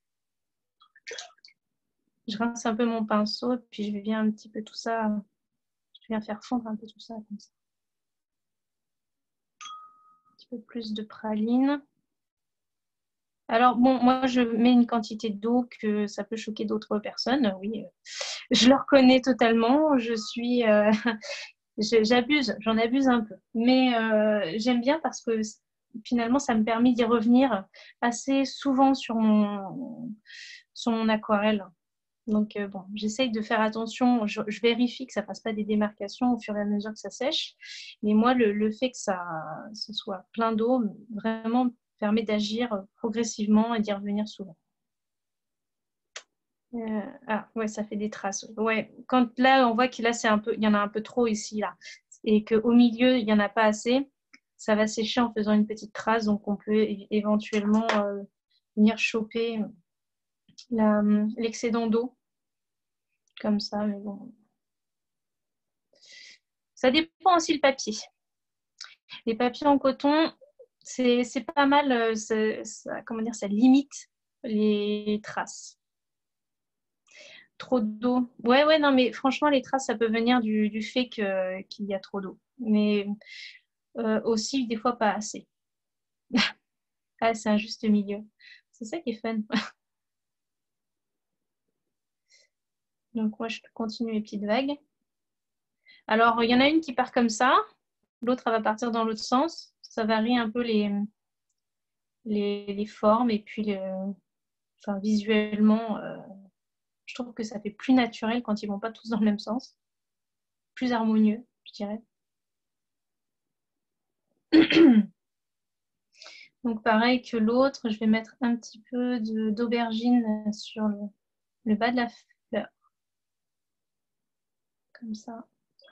Je rince un peu mon pinceau et puis je viens un petit peu tout ça, je viens faire fondre un peu tout ça comme ça. Un petit peu plus de praline. Alors bon, moi je mets une quantité d'eau que ça peut choquer d'autres personnes, oui, je le reconnais totalement, je suis, euh, j'abuse, j'en abuse un peu, mais euh, j'aime bien parce que finalement ça me permet d'y revenir assez souvent sur mon, sur mon aquarelle. Donc euh, bon, j'essaye de faire attention, je, je vérifie que ça fasse pas des démarcations au fur et à mesure que ça sèche, mais moi le, le fait que ça ce soit plein d'eau vraiment permet d'agir progressivement et d'y revenir souvent. Euh, ah ouais, ça fait des traces. Ouais, quand là on voit que là c'est un peu, il y en a un peu trop ici là, et qu'au milieu il y en a pas assez, ça va sécher en faisant une petite trace, donc on peut éventuellement euh, venir choper l'excédent d'eau comme ça, mais bon. Ça dépend aussi le papier. Les papiers en coton, c'est pas mal, ça, ça, comment dire, ça limite les traces. Trop d'eau. Ouais, ouais, non, mais franchement, les traces, ça peut venir du, du fait que, qu'il y a trop d'eau. Mais euh, aussi, des fois, pas assez. Ah, c'est un juste milieu. C'est ça qui est fun. Donc, moi, je continue mes petites vagues. Alors, il y en a une qui part comme ça. L'autre, elle va partir dans l'autre sens. Ça varie un peu les, les, les formes. Et puis, le, enfin, visuellement, euh, je trouve que ça fait plus naturel quand ils vont pas tous dans le même sens. Plus harmonieux, je dirais. Donc pareil que l'autre, je vais mettre un petit peu d'aubergine sur le, le bas de la fleur. Comme ça.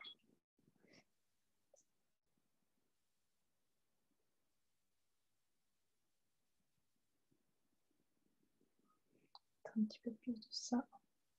Un petit peu plus de ça.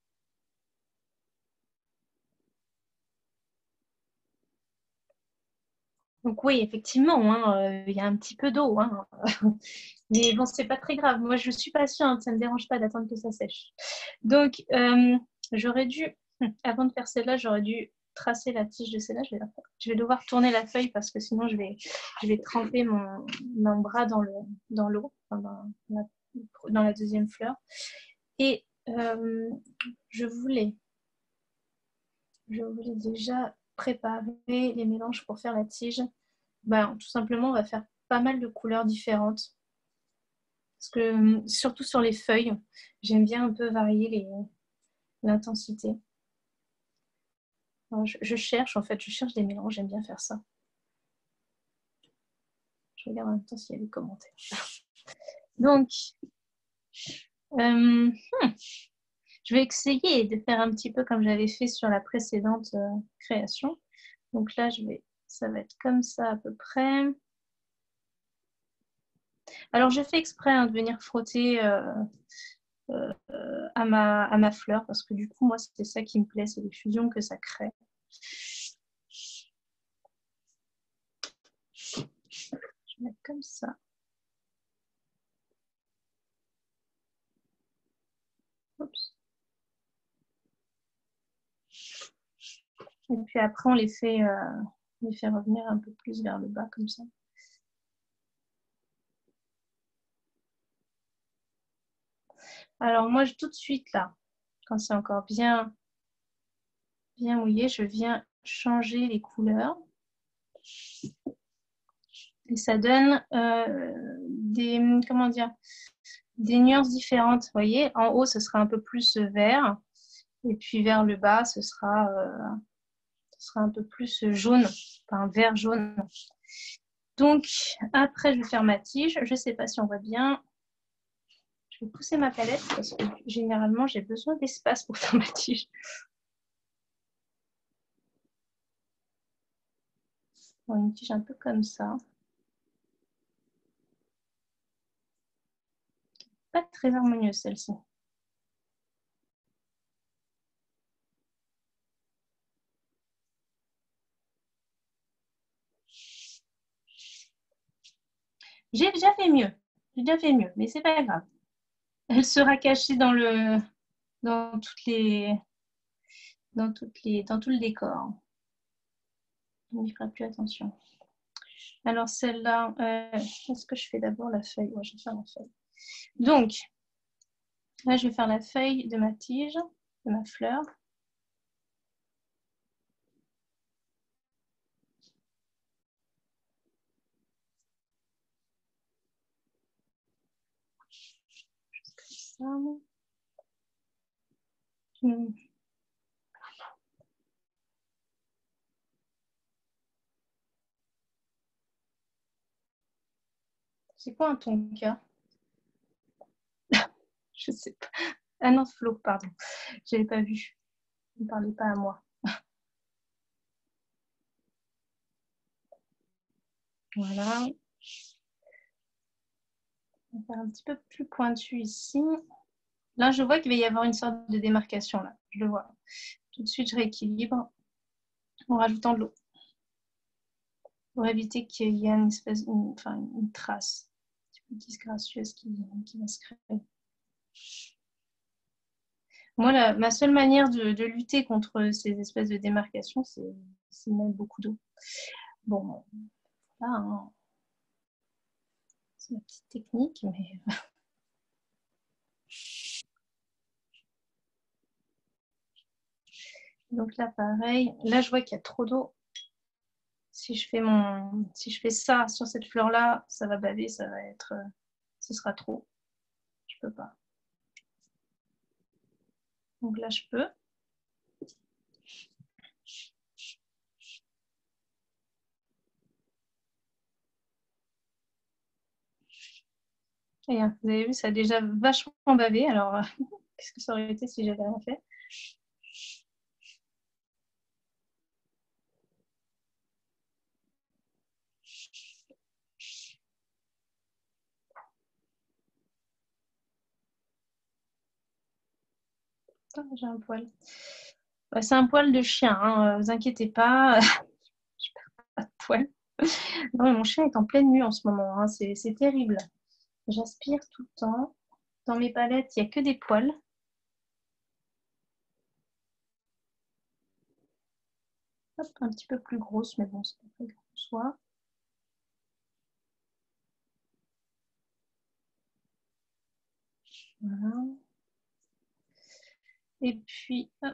Donc oui, effectivement, hein, euh, il y a un petit peu d'eau. Hein. Mais bon, c'est pas très grave. Moi, je suis patiente, ça ne me dérange pas d'attendre que ça sèche. Donc, euh, j'aurais dû, avant de faire celle-là, j'aurais dû tracer la tige de celle-là. Je vais, je vais devoir tourner la feuille parce que sinon, je vais, je vais tremper mon, mon bras dans l'eau, dans, enfin, dans, la, dans la deuxième fleur. Et euh, je voulais, je voulais déjà préparer les mélanges pour faire la tige. Ben, tout simplement, on va faire pas mal de couleurs différentes. Parce que, surtout sur les feuilles, j'aime bien un peu varier l'intensité. Je, je cherche, en fait, je cherche des mélanges, j'aime bien faire ça. Je regarde en même temps s'il y a des commentaires. Donc, euh, hmm, je vais essayer de faire un petit peu comme j'avais fait sur la précédente euh, création. Donc là, je vais, ça va être comme ça à peu près. Alors, je fais exprès hein, de venir frotter euh, euh, à, ma, à ma fleur parce que du coup, moi, c'est ça qui me plaît, c'est les fusions que ça crée. Je vais mettre comme ça. Oups. Et puis après, on les fait, euh, on les fait revenir un peu plus vers le bas comme ça. Alors moi, je, tout de suite là, quand c'est encore bien, bien mouillé, je viens changer les couleurs. Et ça donne euh, des, comment dire, des nuances différentes. Vous voyez, en haut, ce sera un peu plus vert. Et puis vers le bas, ce sera, euh, ce sera un peu plus jaune, enfin vert jaune. Donc, après, je vais faire ma tige. Je ne sais pas si on voit bien. Je vais pousser ma palette parce que généralement, j'ai besoin d'espace pour faire ma tige. Bon, une tige un peu comme ça. Pas très harmonieuse celle-ci. J'ai déjà fait mieux. J'ai déjà fait mieux, mais c'est pas grave. Elle sera cachée dans le dans toutes les dans toutes les dans tout le décor. On n'y fera plus attention. Alors celle-là, euh, est-ce que je fais d'abord la feuille? Ouais, je vais faire la feuille. Donc là, je vais faire la feuille de ma tige, de ma fleur. Juste comme ça. Hmm. C'est quoi un tonka? Je sais pas. Ah non, Flo, pardon. Je n'avais pas vu. Ne parlez pas à moi. Voilà. On va faire un petit peu plus pointu ici. Là, je vois qu'il va y avoir une sorte de démarcation. Là. Je le vois. Tout de suite, je rééquilibre en rajoutant de l'eau. Pour éviter qu'il y ait une espèce, une, enfin, une trace un petit peu disgracieuse qui, qui va se créer. Moi, la, ma seule manière de, de lutter contre ces espèces de démarcations, c'est de mettre beaucoup d'eau. Bon, là, hein, c'est ma petite technique, mais... Donc là, pareil. Là, je vois qu'il y a trop d'eau. Si je fais mon, si je fais ça sur cette fleur-là, ça va baver, ça va être, ce sera trop. Je peux pas. Donc là, je peux. Et vous avez vu, ça a déjà vachement bavé. Alors, qu'est-ce que ça aurait été si j'avais rien fait? J'ai un poil. Bah, c'est un poil de chien, hein, vous inquiétez pas. Je perds pas de poil. Non, mon chien est en pleine mue en ce moment, hein. C'est terrible. J'aspire tout le temps. Dans mes palettes, il n'y a que des poils. Hop, un petit peu plus grosse, mais bon, c'est pas très grand soit. Voilà. Et puis, hop.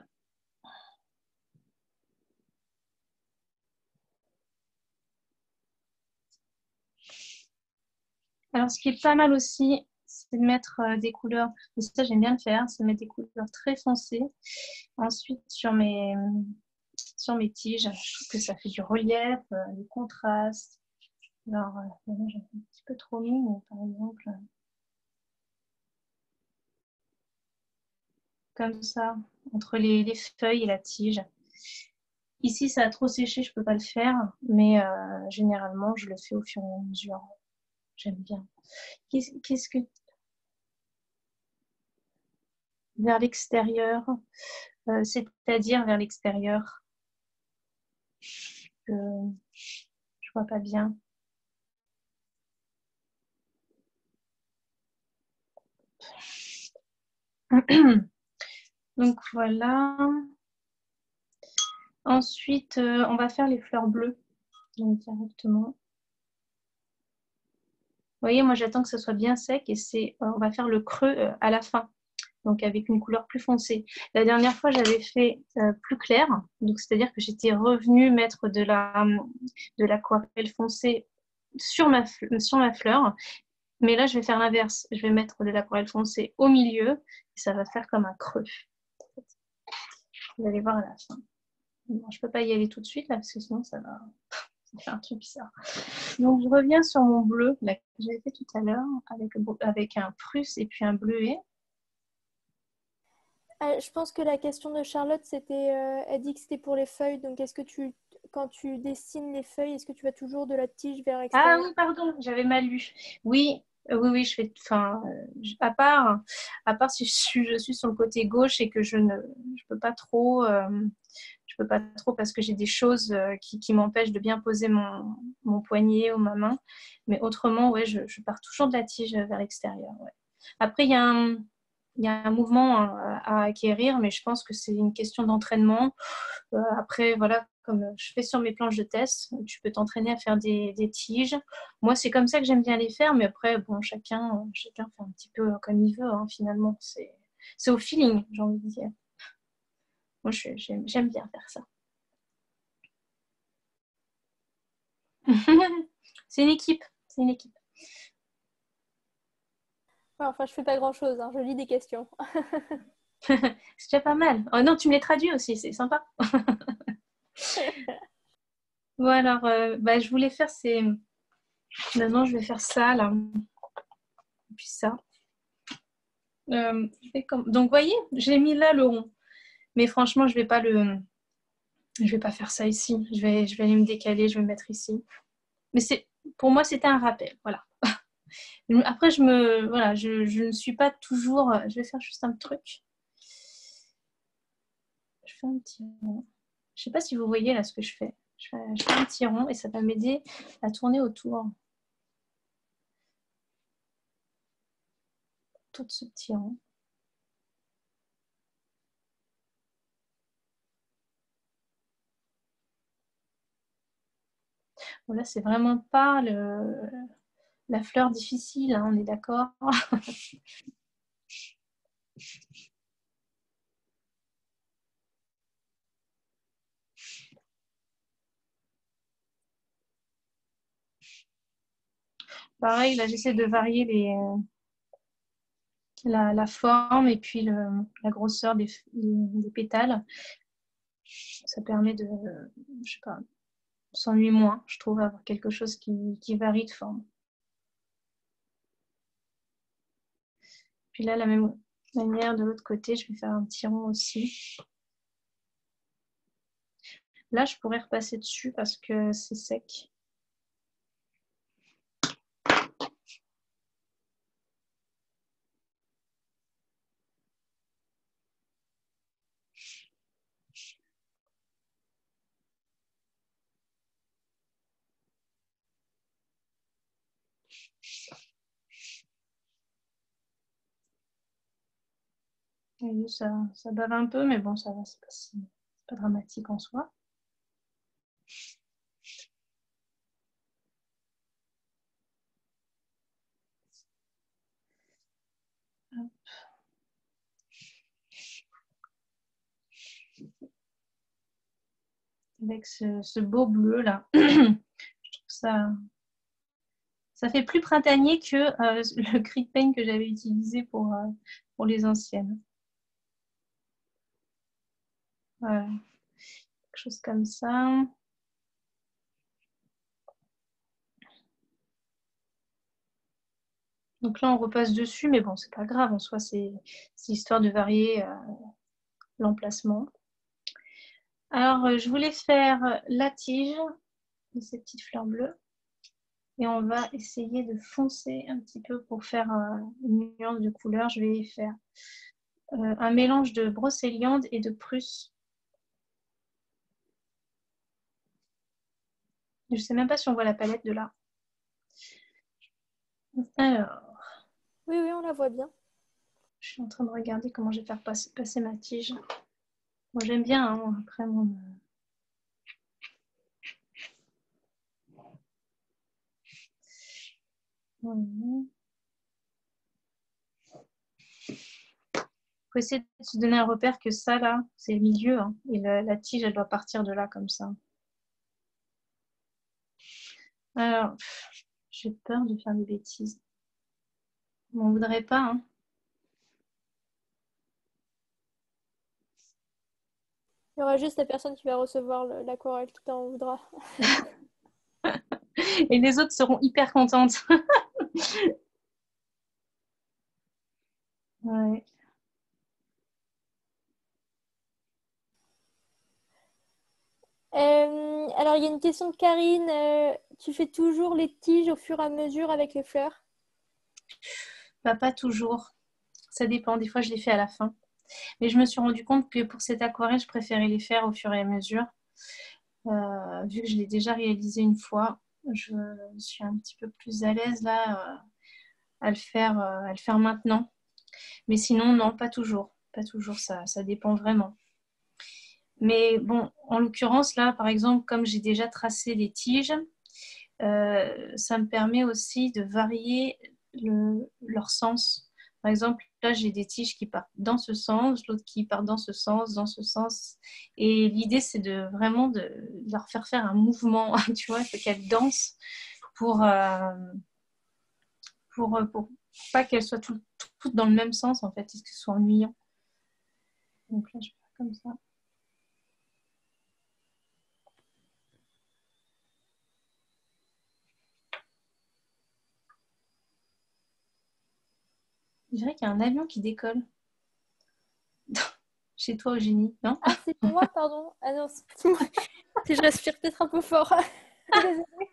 Alors, ce qui est pas mal aussi, c'est de mettre euh, des couleurs, et ça j'aime bien le faire, c'est de mettre des couleurs très foncées. Ensuite, sur mes, sur mes tiges, je trouve que ça fait du relief, euh, du contraste. Alors, euh, j'ai un petit peu trop mis, mais par exemple, euh, comme ça, entre les, les feuilles et la tige. Ici, ça a trop séché, je ne peux pas le faire, mais euh, généralement, je le fais au fur et à mesure. J'aime bien. Qu'est-ce que... Vers l'extérieur, euh, c'est-à-dire vers l'extérieur. Euh, je vois pas bien. Donc voilà. Ensuite, euh, on va faire les fleurs bleues. Donc directement. Vous voyez, moi j'attends que ce soit bien sec et c'est, euh, on va faire le creux euh, à la fin. Donc avec une couleur plus foncée. La dernière fois, j'avais fait euh, plus clair. Donc c'est-à-dire que j'étais revenue mettre de la de l'aquarelle foncée sur ma, sur ma fleur. Mais là, je vais faire l'inverse. Je vais mettre de l'aquarelle foncée au milieu et ça va faire comme un creux. Vous allez voir à la fin. Bon, je ne peux pas y aller tout de suite là parce que sinon ça va faire un truc bizarre. Donc je reviens sur mon bleu là, que j'avais fait tout à l'heure avec, avec un prusse et puis un bleuet. Ah, je pense que la question de Charlotte, c'était, euh, elle dit que c'était pour les feuilles. Donc, est-ce que tu quand tu dessines les feuilles, est-ce que tu vas toujours de la tige vers Ah l'extérieur? oui, pardon, j'avais mal lu. Oui, euh, oui, oui, je fais. Enfin, euh, je- à part, à part si je suis, je suis sur le côté gauche et que je ne, je peux pas trop, euh, je peux pas trop parce que j'ai des choses euh, qui, qui m'empêchent de bien poser mon, mon poignet ou ma main. Mais autrement, ouais, je, je pars toujours de la tige vers l'extérieur. Ouais. Après, il y a un, il y a un mouvement à, à acquérir, mais je pense que c'est une question d'entraînement. Euh, après, voilà, comme je fais sur mes planches de test, tu peux t'entraîner à faire des, des tiges. Moi, c'est comme ça que j'aime bien les faire, mais après, bon, chacun, chacun fait un petit peu comme il veut, hein, finalement. C'est, c'est au feeling, j'ai envie de dire. Moi, je, j'aime, j'aime bien faire ça. C'est une équipe, c'est une équipe. Ouais, enfin, je fais pas grand-chose, hein, je lis des questions. C'est déjà pas mal. Oh non, tu me les traduis aussi, c'est sympa. Bon, alors, euh, bah, je voulais faire ces... Maintenant, je vais faire ça, là. Et puis ça. Euh, comme... Donc, vous voyez, j'ai mis là le rond. Mais franchement, je vais pas le... Je vais pas faire ça ici. Je vais, je vais aller me décaler, je vais me mettre ici. Mais c'est, pour moi, c'était un rappel. Voilà. Après, je me... Voilà, je, je ne suis pas toujours... Je vais faire juste un truc. Je fais un petit rond. Je sais pas si vous voyez là ce que je fais. Je fais, je fais un petit rond et ça va m'aider à tourner autour. Tout ce petit rond. Bon, là, c'est vraiment pas le, la fleur difficile, hein, on est d'accord. Pareil, là, j'essaie de varier les, la, la forme et puis le, la grosseur des, des pétales. Ça permet de, je sais pas, s'ennuyer moins, je trouve, avoir quelque chose qui, qui varie de forme. Puis là, la même manière, de l'autre côté, je vais faire un petit rond aussi. Là, je pourrais repasser dessus parce que c'est sec. Ça, ça bave un peu, mais bon, ça va, c'est pas, si, pas dramatique en soi. Hop. Avec ce, ce beau bleu là, je trouve ça, ça fait plus printanier que euh, le gris paint que j'avais utilisé pour, euh, pour les anciennes. Voilà. Quelque chose comme ça. Donc là, on repasse dessus, mais bon, c'est pas grave. En soi, c'est histoire de varier euh, l'emplacement. Alors, euh, je voulais faire la tige de ces petites fleurs bleues. Et on va essayer de foncer un petit peu pour faire euh, une nuance de couleur. Je vais faire euh, un mélange de brocéliande et de Prusse. Je ne sais même pas si on voit la palette de là. Alors, Oui, oui, on la voit bien. je suis en train de regarder comment je vais faire passer, passer ma tige. Moi, j'aime bien, hein, après mon... Il faut essayer de se donner un repère que ça, là, c'est le milieu. Hein, et la, la tige, elle doit partir de là, comme ça. Alors, j'ai peur de faire des bêtises. On ne voudrait pas, hein. Il y aura juste la personne qui va recevoir l'aquarelle qui t'en voudra. Et les autres seront hyper contentes. Ouais. Euh, alors, il y a une question de Karine. Euh, tu fais toujours les tiges au fur et à mesure avec les fleurs? Bah, pas toujours. Ça dépend. Des fois, je les fais à la fin. Mais je me suis rendu compte que pour cette aquarelle, je préférais les faire au fur et à mesure. Euh, vu que je l'ai déjà réalisé une fois, je suis un petit peu plus à l'aise là euh, à le faire, euh, à le faire maintenant. Mais sinon, non, pas toujours. Pas toujours, ça, ça dépend vraiment. Mais bon, en l'occurrence, là, par exemple, comme j'ai déjà tracé les tiges, euh, ça me permet aussi de varier le, leur sens. Par exemple, là, j'ai des tiges qui partent dans ce sens, l'autre qui part dans ce sens, dans ce sens. Et l'idée, c'est de vraiment de, de leur faire faire un mouvement, tu vois, il faut qu'elles dansent pour, euh, pour, euh, pour pas qu'elles soient toutes tout dans le même sens, en fait, et que ce soit ennuyant. Donc là, je vais faire comme ça. Je dirais qu'il y a un avion qui décolle chez toi, Eugénie, non? Ah, c'est moi, pardon. Ah non, c'est moi. Si je respire peut-être un peu fort. Désolée.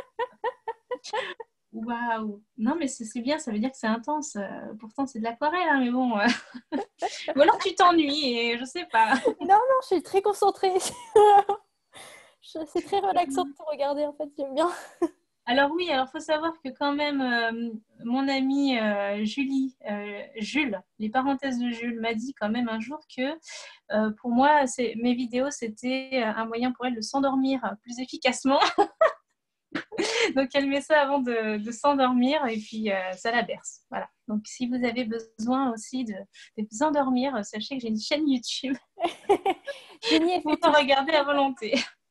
Waouh! Non, mais c'est bien, ça veut dire que c'est intense. Euh, pourtant, c'est de l'aquarelle, hein, mais bon. euh. Ou alors tu t'ennuies et je sais pas. Non, non, je suis très concentrée. Je- C'est très relaxant de te regarder, en fait, j'aime bien. Alors oui, alors faut savoir que quand même, euh, mon amie euh, Julie, euh, Jules, les parenthèses de Jules, m'a dit quand même un jour que euh, pour moi, c'est, mes vidéos, c'était un moyen pour elle de s'endormir plus efficacement. Donc elle met ça avant de, de s'endormir et puis euh, ça la berce. Voilà. Donc si vous avez besoin aussi de, de vous endormir, sachez que j'ai une chaîne YouTube. Jenny, elle Vous fait en tout. regardez à volonté.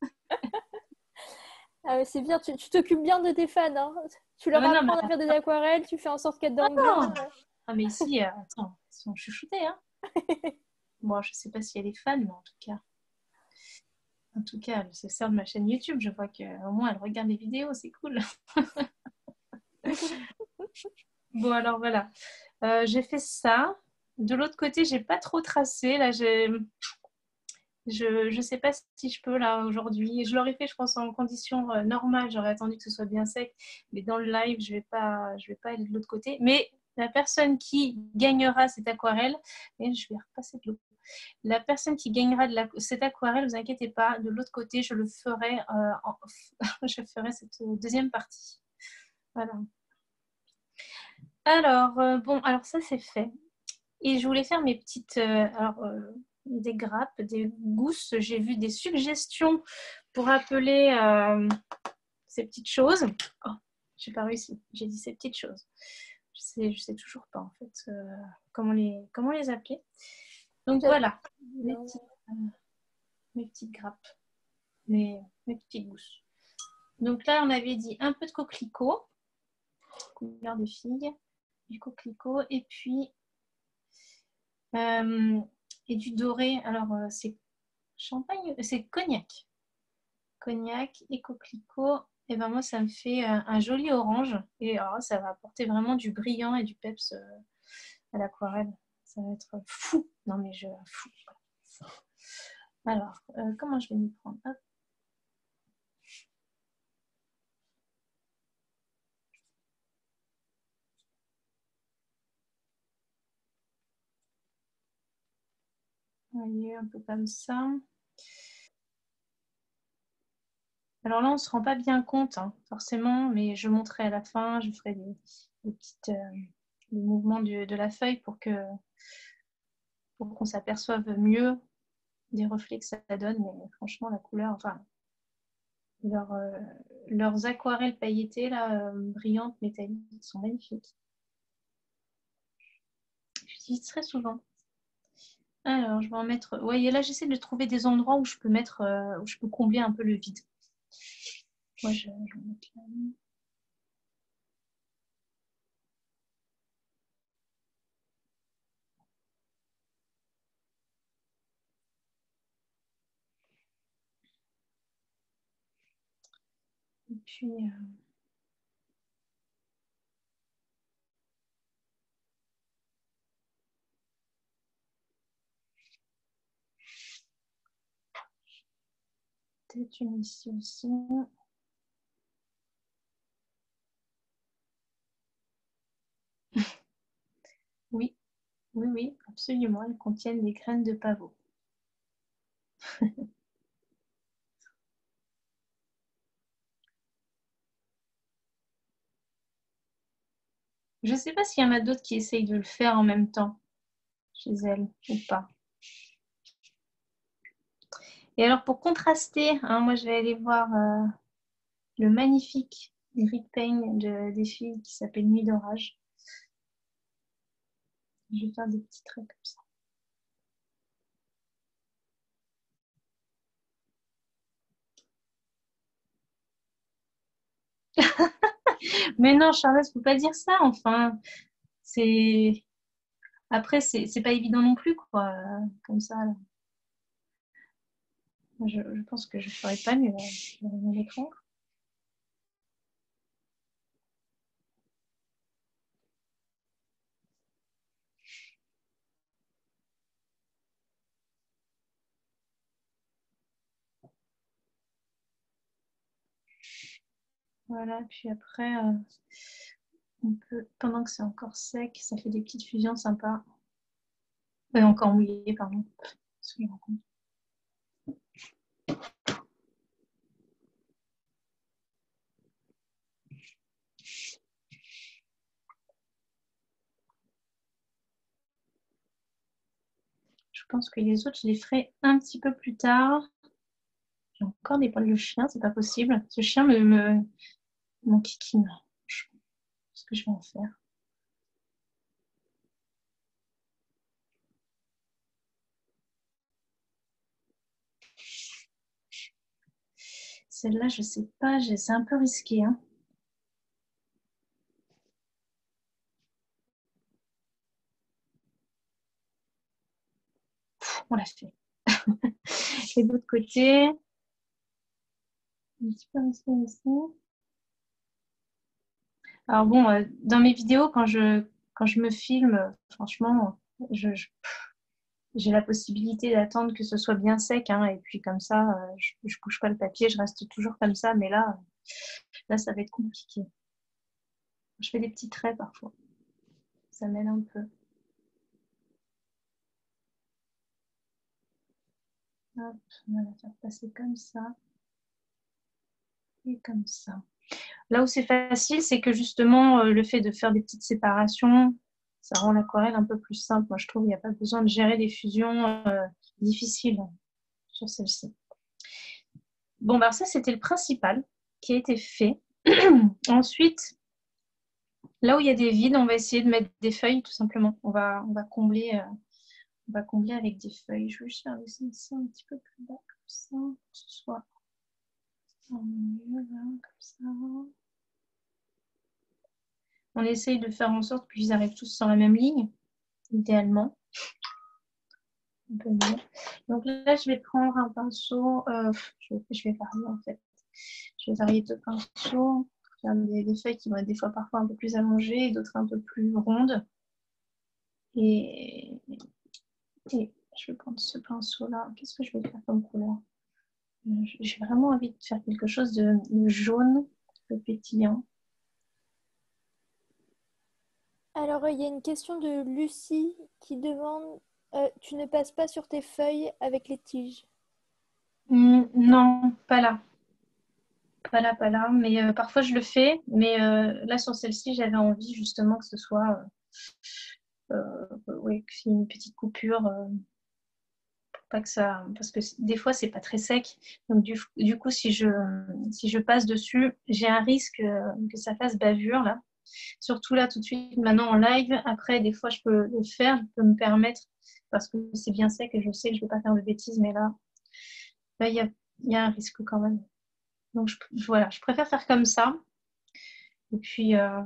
Ah ouais, c'est bien, tu tu t'occupes bien de tes fans, hein. Tu Ah leur bah non, mais apprends à faire des aquarelles, tu fais en sorte qu'elles dorment bien. attends. Ah mais ici, euh, attends, ils sont chouchoutés, hein. Bon, je sais pas si elle est fan, mais en tout cas, en tout cas, elle se sert de ma chaîne YouTube. Je vois qu'au moins elle regarde les vidéos, c'est cool. Bon, alors voilà. Euh, j'ai fait ça. De l'autre côté, j'ai pas trop tracé. Là, j'ai Je ne sais pas si je peux là aujourd'hui. Je l'aurais fait, je pense, en conditions euh, normales. J'aurais attendu que ce soit bien sec. Mais dans le live, je ne vais pas, je vais pas aller de l'autre côté. Mais la personne qui gagnera cette aquarelle, et je vais repasser de l'eau. La personne qui gagnera de la, cette aquarelle, vous inquiétez pas, de l'autre côté, je le ferai, euh, en, je ferai cette deuxième partie. Voilà. Alors, euh, bon, alors ça c'est fait. Et je voulais faire mes petites, euh, alors, euh, des grappes, des gousses. J'ai vu des suggestions pour appeler euh, ces petites choses. Oh, j'ai pas réussi. J'ai dit ces petites choses. Je sais, je sais toujours pas en fait euh, comment les, comment les appeler. Donc J'avais voilà, dit, mes hein. petites, euh, mes petites grappes, mes, mes petites gousses. Donc là, on avait dit un peu de coquelicot, couleur de figue, du coquelicot, et puis euh, et du doré. Alors euh, c'est champagne, c'est cognac. Cognac et coquelicot. Et ben moi, ça me fait euh, un joli orange. Et alors, ça va apporter vraiment du brillant et du peps euh, à l'aquarelle. Ça va être fou. Non, mais je... Fou. Alors, euh, comment je vais m'y prendre? Hop. Voyez, un peu comme ça. Alors là, on ne se rend pas bien compte, hein, forcément, mais je montrerai à la fin, je ferai des, des petites euh, des mouvements de, de la feuille pour que pour qu'on s'aperçoive mieux des reflets que ça donne. Mais franchement, la couleur, enfin, leur, euh, leurs aquarelles pailletées, là, euh, brillantes, métalliques, sont magnifiques. J'utilise très souvent. Alors, je vais en mettre. Ouais, et là, j'essaie de trouver des endroits où je peux mettre, euh, où je peux combler un peu le vide. Moi, je, je vais mettre là. Et puis, euh, peut-être une ici aussi. Oui, oui, oui, absolument. Elles contiennent des graines de pavot. Je ne sais pas s'il y en a d'autres qui essayent de le faire en même temps chez elles ou pas. Et alors, pour contraster, hein, moi, je vais aller voir euh, le magnifique Grit Paint de, des filles qui s'appelle Nuit d'orage. Je vais faire des petits traits comme ça. Mais non, Charlotte, faut pas dire ça, enfin. C'est... Après, c'est pas évident non plus, quoi, comme ça. Là. Je, je pense que je ferais pas mieux sur l'écran. Voilà, puis après, euh, on peut, pendant que c'est encore sec, ça fait des petites fusions sympas. Et encore mouillé, pardon. Je pense que les autres, je les ferai un petit peu plus tard. J'ai encore des poils de chien, c'est pas possible. Ce chien me, me m'enquiquine. Qu'est-ce que je vais en faire? Celle-là, je sais pas, c'est un peu risqué. Hein. Pff, on l'a fait. Et de l'autre côté, un petit peu risqué aussi. Alors bon, euh, dans mes vidéos, quand je, quand je me filme, franchement, je, je, j'ai la possibilité d'attendre que ce soit bien sec. Hein, et puis comme ça, euh, je ne bouge pas le papier, je reste toujours comme ça. Mais là, là, ça va être compliqué. Je fais des petits traits parfois. Ça m'aide un peu. Hop, on va la faire passer comme ça. Et comme ça. Là où c'est facile, c'est que justement, euh, le fait de faire des petites séparations, ça rend l'aquarelle un peu plus simple. Moi, je trouve qu'il n'y a pas besoin de gérer des fusions euh, difficiles sur celle-ci. Bon, bah ça, c'était le principal qui a été fait. Ensuite, là où il y a des vides, on va essayer de mettre des feuilles, tout simplement. On va, on va, combler, euh, on va combler avec des feuilles. Je vais juste faire descendre ça un petit peu plus bas, comme ça, que ce soit en milieu, là, comme ça. On essaye de faire en sorte qu'ils arrivent tous sur la même ligne, idéalement. Un peu mieux. Donc là, je vais prendre un pinceau. Euh, je, vais, je vais varier en fait. Je vais varier de pinceaux. Faire des, des feuilles qui vont être des fois parfois un peu plus allongées et d'autres un peu plus rondes. Et, et je vais prendre ce pinceau-là. Qu'est-ce que je vais faire comme couleur? J'ai vraiment envie de faire quelque chose de, de jaune, de pétillant. Alors, il y a une question de Lucie qui demande euh, tu ne passes pas sur tes feuilles avec les tiges? Mmh, non, pas là. Pas là, pas là. Mais euh, parfois, je le fais. Mais euh, là, sur celle-ci, j'avais envie justement que ce soit... Euh, euh, oui, qu'il y ait une petite coupure. Euh, pour pas que ça... Parce que des fois, c'est pas très sec. Donc, du, du coup, si je, si je passe dessus, j'ai un risque euh, que ça fasse bavure, là. Surtout là, tout de suite, maintenant en live. Après, des fois, je peux le faire, je peux me permettre parce que c'est bien sec et je sais que je ne vais pas faire de bêtises. Mais là, là, il y a, y a un risque quand même. Donc, je, voilà, je préfère faire comme ça. Et puis, euh,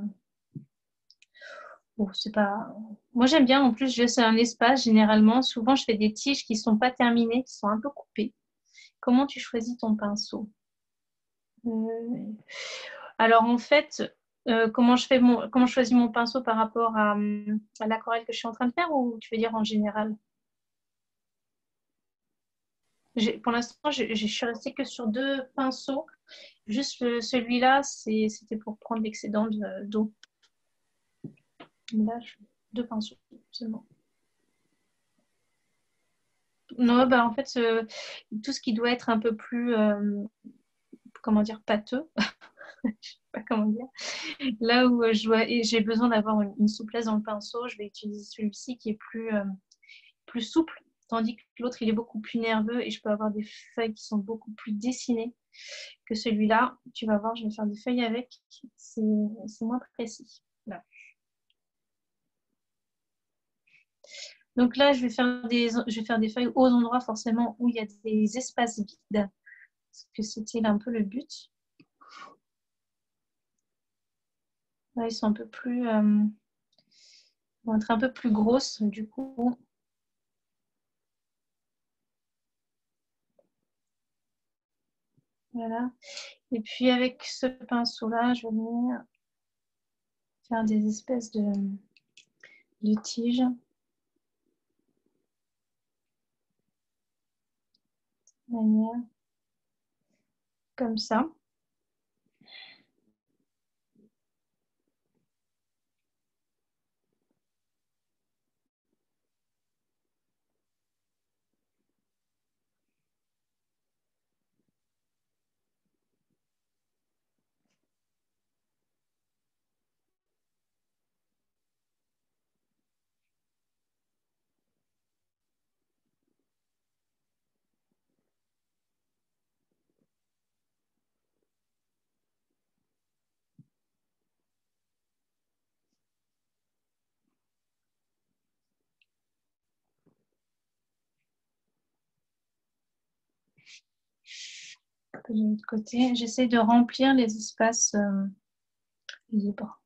bon, c'est pas... Moi, j'aime bien. En plus, je laisse un espace généralement. Souvent, je fais des tiges qui ne sont pas terminées, qui sont un peu coupées. Comment tu choisis ton pinceau? euh... Alors, en fait, euh, comment, je fais mon... comment je choisis mon pinceau par rapport à, à l'aquarelle que je suis en train de faire ou tu veux dire en général? Pour l'instant, je, je suis restée que sur deux pinceaux. Juste celui-là, c'était pour prendre l'excédent d'eau. Là, je... deux pinceaux seulement. Non, bah en fait, euh, tout ce qui doit être un peu plus, euh, comment dire, pâteux, je sais pas comment dire. Là où euh, j'ai besoin d'avoir une, une souplesse dans le pinceau, je vais utiliser celui-ci qui est plus, euh, plus souple, tandis que l'autre, il est beaucoup plus nerveux et je peux avoir des feuilles qui sont beaucoup plus dessinées que celui-là. Tu vas voir, je vais faire des feuilles avec, c'est moins précis. Là. Donc là, je vais, faire des, je vais faire des feuilles aux endroits forcément où il y a des espaces vides, parce que c'était un peu le but. Là, ils sont un peu plus... Euh, ils vont être un peu plus grosses, du coup. Voilà. Et puis avec ce pinceau-là, je vais venir faire des espèces de, de tiges. De manière comme ça. De l'autre côté, j'essaie de remplir les espaces euh, libres.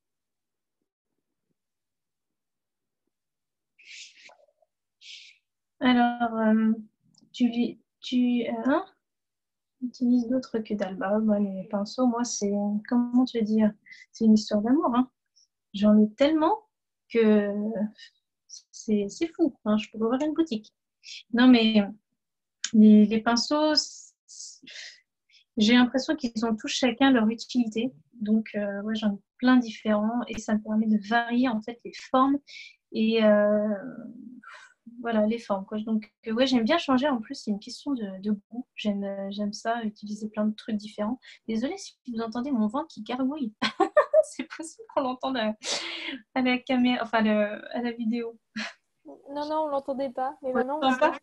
Alors, euh, tu, tu euh, utilises d'autres que d'album. Moi, les pinceaux, moi, c'est, comment te dire, c'est une histoire d'amour. Hein. J'en ai tellement que c'est fou. Hein. Je pourrais ouvrir une boutique. Non, mais les, les pinceaux, j'ai l'impression qu'ils ont tous chacun leur utilité. Donc, euh, ouais, j'en ai plein différents et ça me permet de varier en fait les formes et euh, voilà les formes. Quoi. Donc, euh, ouais, j'aime bien changer. En plus, c'est une question de, de goût. J'aime euh, j'aime ça, utiliser plein de trucs différents. Désolée si vous entendez mon ventre qui gargouille. C'est possible qu'on l'entende à, à la caméra, enfin le, à la vidéo. Non, non, on l'entendait pas. Mais maintenant, on pas.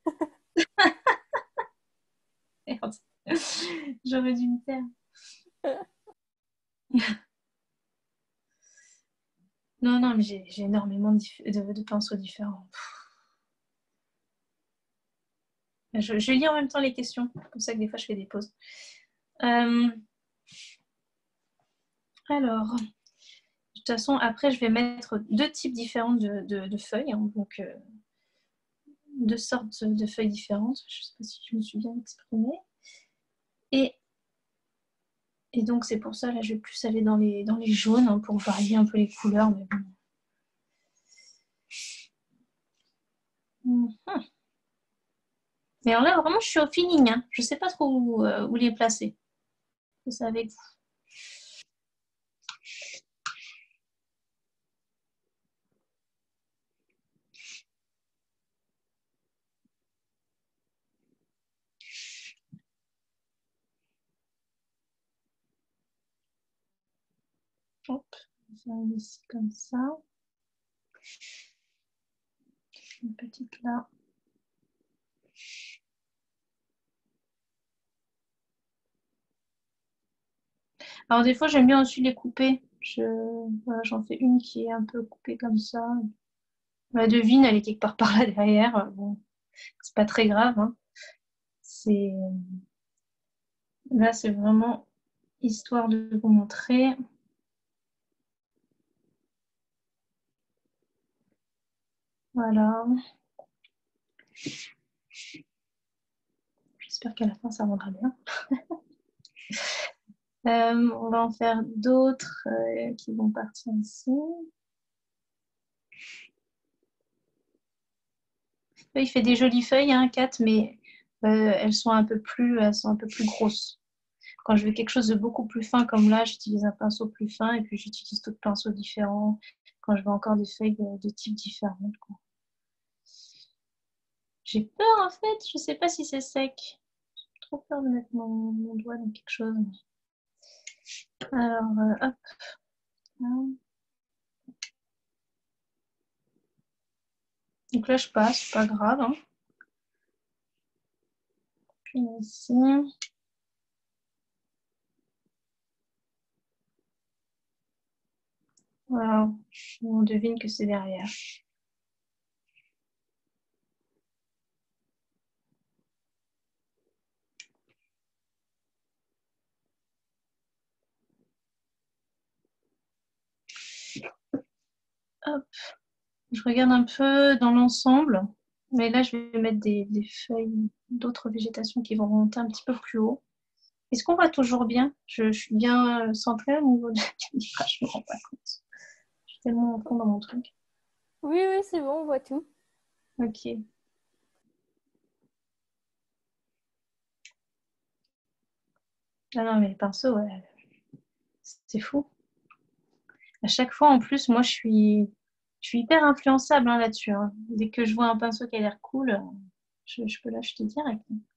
Merde. J'aurais dû me taire. Non, non, mais j'ai énormément de, de, de pinceaux différents. Je, je lis en même temps les questions, comme ça que des fois je fais des pauses. Euh, alors, de toute façon, après je vais mettre deux types différents de, de, de feuilles, hein, donc euh, deux sortes de feuilles différentes. Je ne sais pas si je me suis bien exprimée. Et, et donc c'est pour ça, là je vais plus aller dans les, dans les jaunes hein, pour varier un peu les couleurs, mais bon. Mmh. Mais alors là, vraiment, je suis au feeling. Hein. Je ne sais pas trop où, euh, où les placer. C'est avec vous. Hop, on va faire ici comme ça. Une petite là. Alors des fois, j'aime bien aussi les couper. Je, voilà, j'en fais une qui est un peu coupée comme ça. La devine, elle est quelque part par là derrière. Bon, c'est pas très grave. Hein. C'est là, c'est vraiment histoire de vous montrer. Voilà. J'espère qu'à la fin, ça rendra bien. euh, on va en faire d'autres euh, qui vont partir ici. Il fait des jolies feuilles, hein, Kat, mais euh, elles sont un peu plus, elles sont un peu plus grosses. Quand je veux quelque chose de beaucoup plus fin, comme là, j'utilise un pinceau plus fin et puis j'utilise d'autres pinceaux différents quand je veux encore des feuilles de, de types différents. J'ai peur en fait, je sais pas si c'est sec. J'ai trop peur de mettre mon, mon doigt dans quelque chose. Alors, euh, hop. Donc là, je passe, pas grave. Hein. Puis ici. Voilà, on devine que c'est derrière. Hop. Je regarde un peu dans l'ensemble. Mais là, je vais mettre des, des feuilles d'autres végétations qui vont remonter un petit peu plus haut. Est-ce qu'on voit toujours bien? je, je suis bien centrée au niveau de la caméra, je ne me rends pas compte. Je suis tellement en fond dans mon truc. Oui, oui, c'est bon, on voit tout. Ok. Ah non, mais les pinceaux, ouais. C'est fou. À chaque fois, en plus, moi, je suis, je suis hyper influençable hein, là-dessus. Hein. Dès que je vois un pinceau qui a l'air cool, je, je peux l'acheter direct.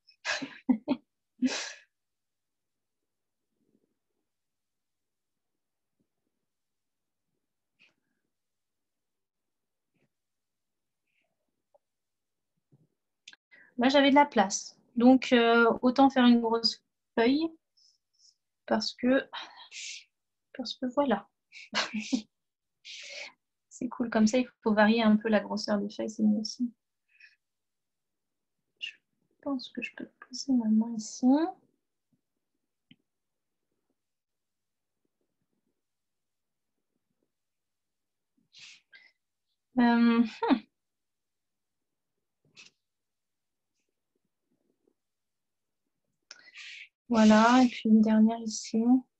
Là, j'avais de la place. Donc, euh, autant faire une grosse feuille parce que, parce que voilà. C'est cool. Comme ça, il faut varier un peu la grosseur des feuilles. C'est mieux aussi. Je pense que je peux poser ma main ici. Euh, hmm. Voilà, et puis une dernière ici.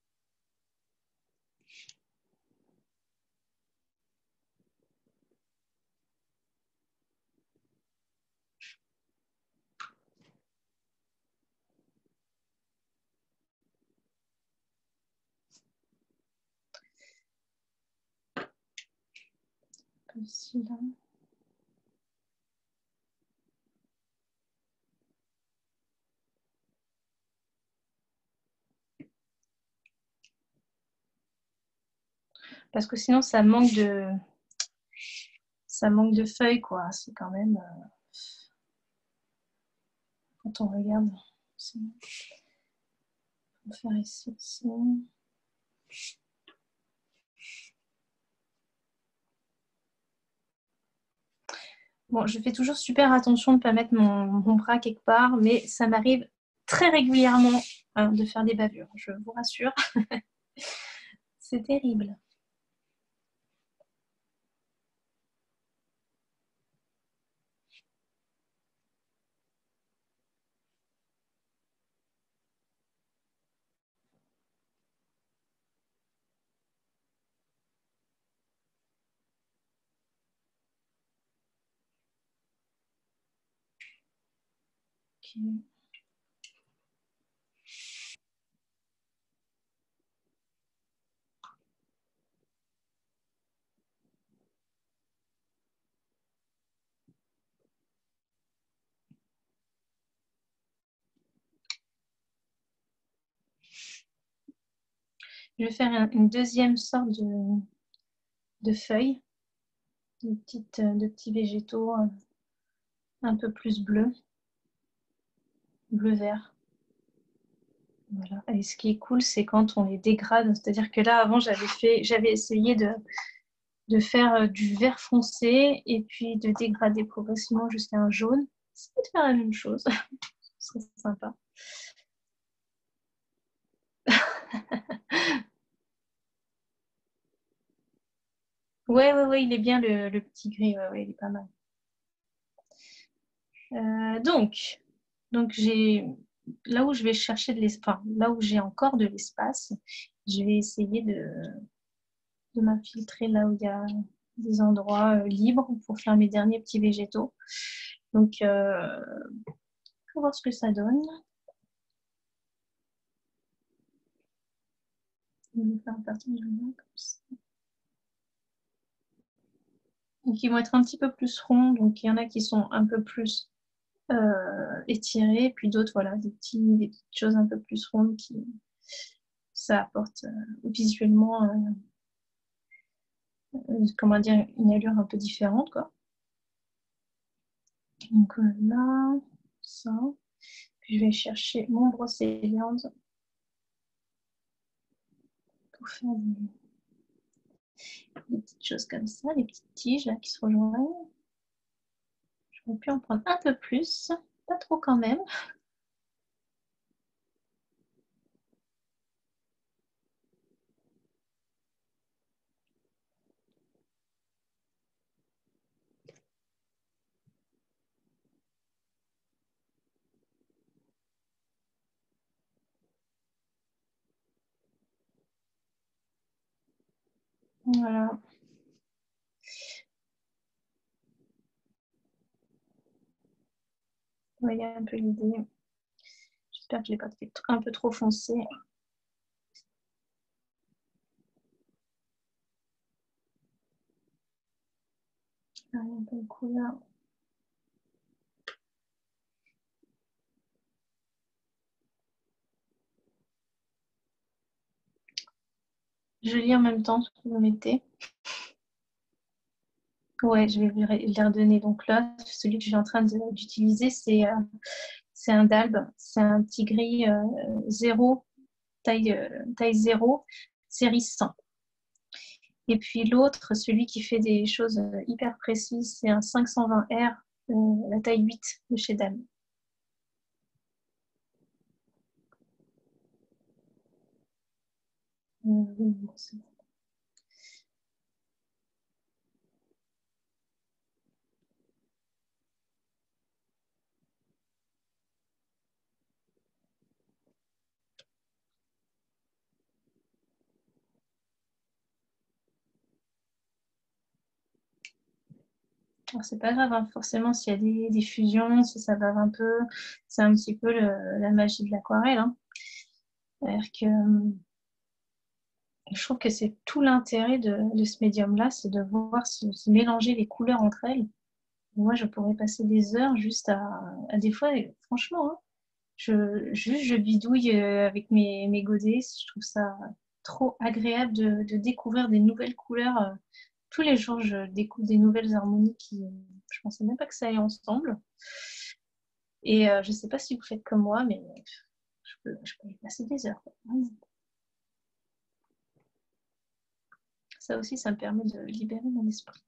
Ici, là. Parce que sinon, ça manque de, ça manque de feuilles, quoi. C'est quand même... Euh... Quand on regarde... On va faire ici, ici. Bon, je fais toujours super attention de ne pas mettre mon, mon bras quelque part, mais ça m'arrive très régulièrement hein, de faire des bavures, je vous rassure. C'est terrible. Okay. Je vais faire un, une deuxième sorte de, de feuilles, de, petites, de petits végétaux un peu plus bleus, bleu-vert. Voilà. Et ce qui est cool, c'est quand on les dégrade. C'est-à-dire que là, avant, j'avais fait, j'avais essayé de, de faire du vert foncé et puis de dégrader progressivement jusqu'à un jaune. C'est de faire la même chose. Ce serait sympa. Ouais, ouais, ouais, il est bien le, le petit gris. Ouais, ouais, il est pas mal. Euh, donc, donc j'ai là où je vais chercher de l'espace, enfin, là où j'ai encore de l'espace, je vais essayer de, de m'infiltrer là où il y a des endroits euh, libres pour faire mes derniers petits végétaux. Donc, euh, pour voir ce que ça donne. Je vais faire partie du comme ça. Donc, ils vont être un petit peu plus ronds. Donc, il y en a qui sont un peu plus euh, étirés. Puis d'autres, voilà, des, petits, des petites choses un peu plus rondes qui, ça apporte euh, visuellement, euh, euh, comment dire, une allure un peu différente, quoi. Donc euh, là, ça. Puis je vais chercher mon brocéliande pour faire des, des petites choses comme ça, des petites tiges là qui se rejoignent. J'aurais pu en prendre un peu plus, pas trop quand même. Voilà. Vous voyez un peu l'idée. J'espère que je l'ai pas fait un peu trop foncé. Un peu de couleur. Je lis en même temps ce que vous mettez. Ouais, je vais les redonner. Donc là, celui que je suis en train d'utiliser, c'est euh, c'est un dalbe. C'est un petit gris euh, zéro, taille, euh, taille zéro, série cent. Et puis l'autre, celui qui fait des choses hyper précises, c'est un cinq cent vingt R, euh, la taille huit de chez Dalbe. Euh, c'est pas grave, hein, forcément, s'il y a des, des fusions, si ça bave un peu, c'est un petit peu le, la magie de l'aquarelle. Hein. C'est-à-dire que je trouve que c'est tout l'intérêt de, de ce médium-là, c'est de voir se, se mélanger les couleurs entre elles. Moi, je pourrais passer des heures juste à, à des fois, franchement, hein, je, juste je bidouille avec mes, mes godets. Je trouve ça trop agréable de, de découvrir des nouvelles couleurs. Tous les jours, je découvre des nouvelles harmonies qui, je pensais même pas que ça allait ensemble. Et euh, je sais pas si vous faites comme moi, mais je peux, je peux y passer des heures. Ça aussi, ça me permet de libérer mon esprit.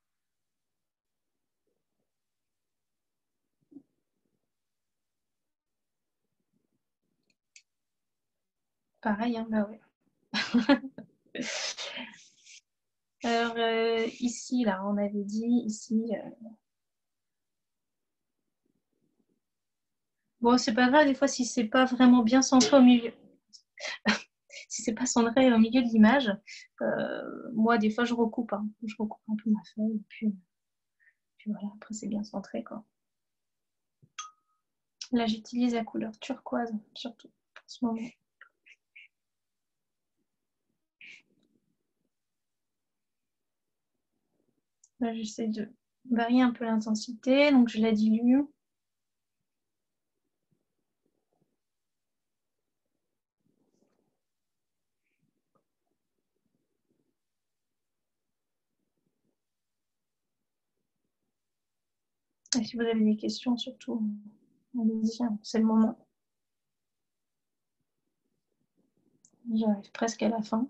Pareil, hein, bah ouais. Alors, euh, ici, là, on avait dit, ici... Euh... Bon, c'est pas grave, des fois, si c'est pas vraiment bien centré au milieu... si c'est pas centré au milieu de l'image, euh, moi, des fois, je recoupe. Hein. Je recoupe un peu ma feuille, et puis, puis voilà, après, c'est bien centré, quoi. Là, j'utilise la couleur turquoise, surtout, en ce moment. Là, j'essaie de varier un peu l'intensité, donc je la dilue. Et si vous avez des questions, surtout, allez-y, c'est le moment. J'arrive presque à la fin.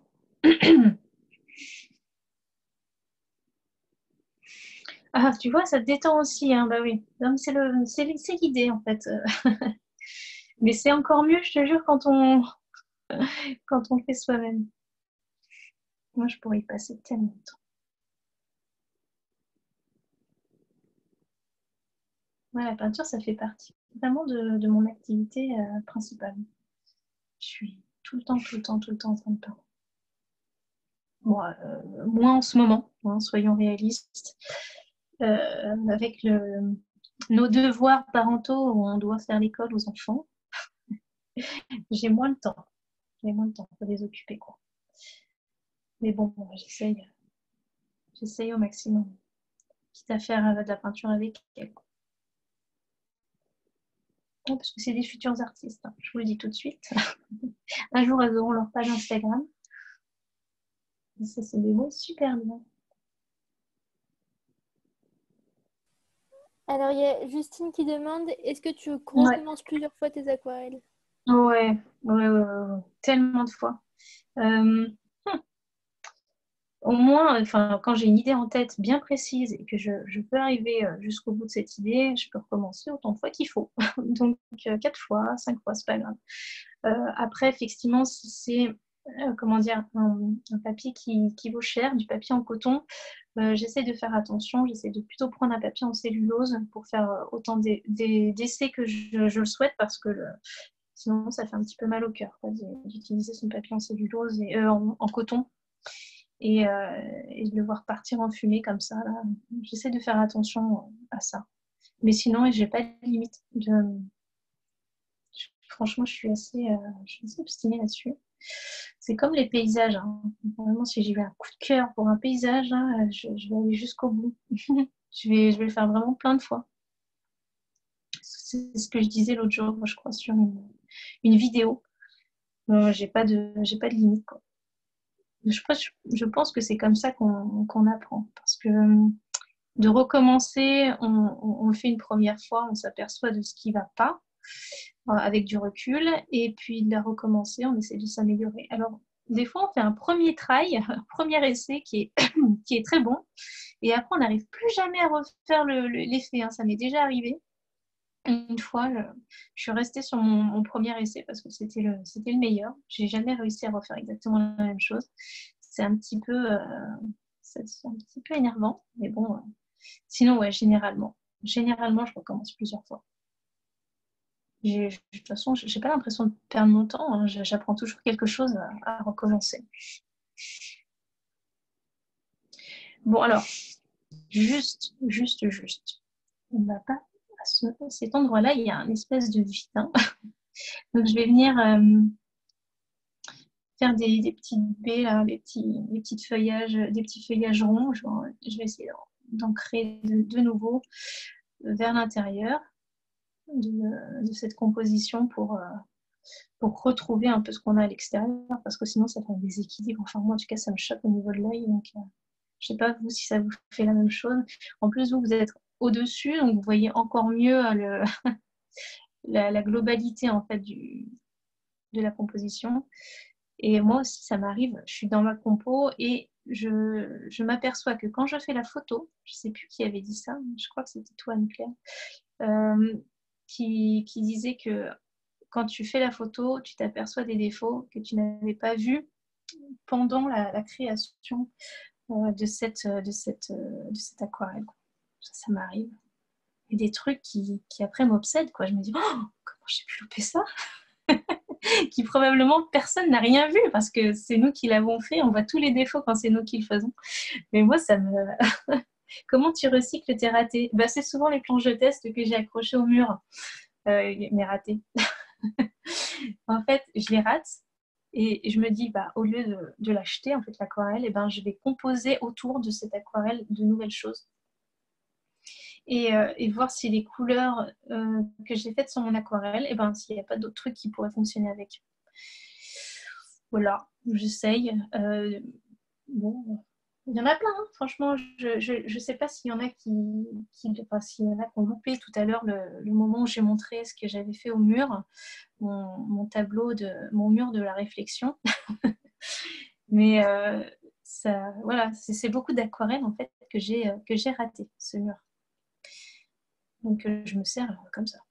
Ah, tu vois, ça te détend aussi, hein, bah oui. C'est l'idée, en fait. Mais c'est encore mieux, je te jure, quand on, quand on le fait soi-même. Moi, je pourrais y passer tellement de temps. Ouais, la peinture, ça fait partie vraiment de, de mon activité euh, principale. Je suis tout le temps, tout le temps, tout le temps en train de peindre. Bon, euh, moins en ce moment, hein, soyons réalistes. Euh, avec le, nos devoirs parentaux où on doit faire l'école aux enfants, j'ai moins le temps. J'ai moins de temps pour les occuper, quoi. Mais bon, j'essaye. J'essaye au maximum. Quitte à faire euh, de la peinture avec elle. Parce que c'est des futurs artistes, hein. Je vous le dis tout de suite. Un jour, elles auront leur page Instagram. Et ça, c'est des mots super bien. Alors, il y a Justine qui demande, est-ce que tu recommences ouais. plusieurs fois tes aquarelles? Ouais, ouais, ouais, ouais, tellement de fois. Euh, hum. Au moins, enfin, quand j'ai une idée en tête bien précise et que je, je peux arriver jusqu'au bout de cette idée, je peux recommencer autant de fois qu'il faut. Donc, euh, quatre fois, cinq fois, c'est pas grave. Euh, après, effectivement, si c'est euh, comment dire, un, un papier qui, qui vaut cher, du papier en coton, euh, j'essaie de faire attention, j'essaie de plutôt prendre un papier en cellulose pour faire autant d'essais que je, je le souhaite, parce que le, sinon ça fait un petit peu mal au cœur d'utiliser son papier en cellulose et euh, en, en coton et, euh, et de le voir partir en fumée comme ça. J'essaie de faire attention à ça. Mais sinon, j'ai pas de limite. De... Franchement, je suis assez, euh, je suis assez obstinée là-dessus. C'est comme les paysages. Hein. Vraiment, si j'ai eu un coup de cœur pour un paysage, hein, je, je vais aller jusqu'au bout. je, vais, je vais le faire vraiment plein de fois. C'est ce que je disais l'autre jour, moi, je crois, sur une, une vidéo. Euh, j'ai pas de, j'ai pas de limite, quoi. Je, je pense que c'est comme ça qu'on qu'on apprend. Parce que de recommencer, on, on, on le fait une première fois, on s'aperçoit de ce qui ne va pas, euh, avec du recul, et puis de la recommencer, on essaie de s'améliorer. Alors, des fois, on fait un premier try, un premier essai qui est, qui est très bon, et après, on n'arrive plus jamais à refaire l'effet. Le, hein. Ça m'est déjà arrivé. Une fois, je, je suis restée sur mon, mon premier essai parce que c'était le, c'était le meilleur. Je n'ai jamais réussi à refaire exactement la même chose. C'est un petit peu, euh, c'est un petit peu énervant, mais bon. Euh, sinon, ouais, généralement. Généralement, je recommence plusieurs fois. De toute façon, je n'ai pas l'impression de perdre mon temps. Hein. J'apprends toujours quelque chose à, à recommencer. Bon, alors, juste, juste, juste. On ne va pas à ce, cet endroit-là, il y a un espèce de vide. Hein. Donc, je vais venir euh, faire des, des petites baies, là, des, petits, des, petites feuillages, des petits feuillages ronds. Je, je vais essayer d'en créer de, de nouveau vers l'intérieur de, de cette composition pour, euh, pour retrouver un peu ce qu'on a à l'extérieur, parce que sinon, ça fait un déséquilibre. Enfin, moi, en tout cas, ça me choque au niveau de l'œil. Donc, euh, je ne sais pas, vous, si ça vous fait la même chose. En plus, vous, vous êtes au-dessus, donc vous voyez encore mieux le... la, la globalité, en fait, du, de la composition. Et moi aussi, ça m'arrive, je suis dans ma compo et je, je m'aperçois que quand je fais la photo, je ne sais plus qui avait dit ça, je crois que c'était toi, Anne-Claire, euh, qui, qui disait que quand tu fais la photo, tu t'aperçois des défauts que tu n'avais pas vus pendant la, la création euh, de, cette, de, cette, de cette aquarelle. Ça, ça m'arrive. Et des trucs qui, qui après m'obsèdent, quoi. Je me dis, oh, comment j'ai pu louper ça? Qui probablement personne n'a rien vu parce que c'est nous qui l'avons fait, on voit tous les défauts quand c'est nous qui le faisons. Mais moi, ça me... Comment tu recycles tes ratés? Bah, c'est souvent les planches de test que j'ai accrochées au mur, euh, mes ratés. En fait, je les rate et je me dis, bah, au lieu de, de l'acheter, en fait, l'aquarelle, eh ben, je vais composer autour de cette aquarelle de nouvelles choses. Et, euh, et voir si les couleurs euh, que j'ai faites sur mon aquarelle, eh ben, s'il n'y a pas d'autres trucs qui pourraient fonctionner avec. Voilà, j'essaye. Euh, bon, il y en a plein, hein. Franchement, je ne sais pas s'il y en a qui, qui, enfin, s'il y en a qui ont loupé tout à l'heure le, le moment où j'ai montré ce que j'avais fait au mur, mon, mon tableau de mon mur de la réflexion. Mais euh, ça, voilà, c'est beaucoup d'aquarelles en fait que j'ai que j'ai raté ce mur. Donc euh, je me sers comme ça.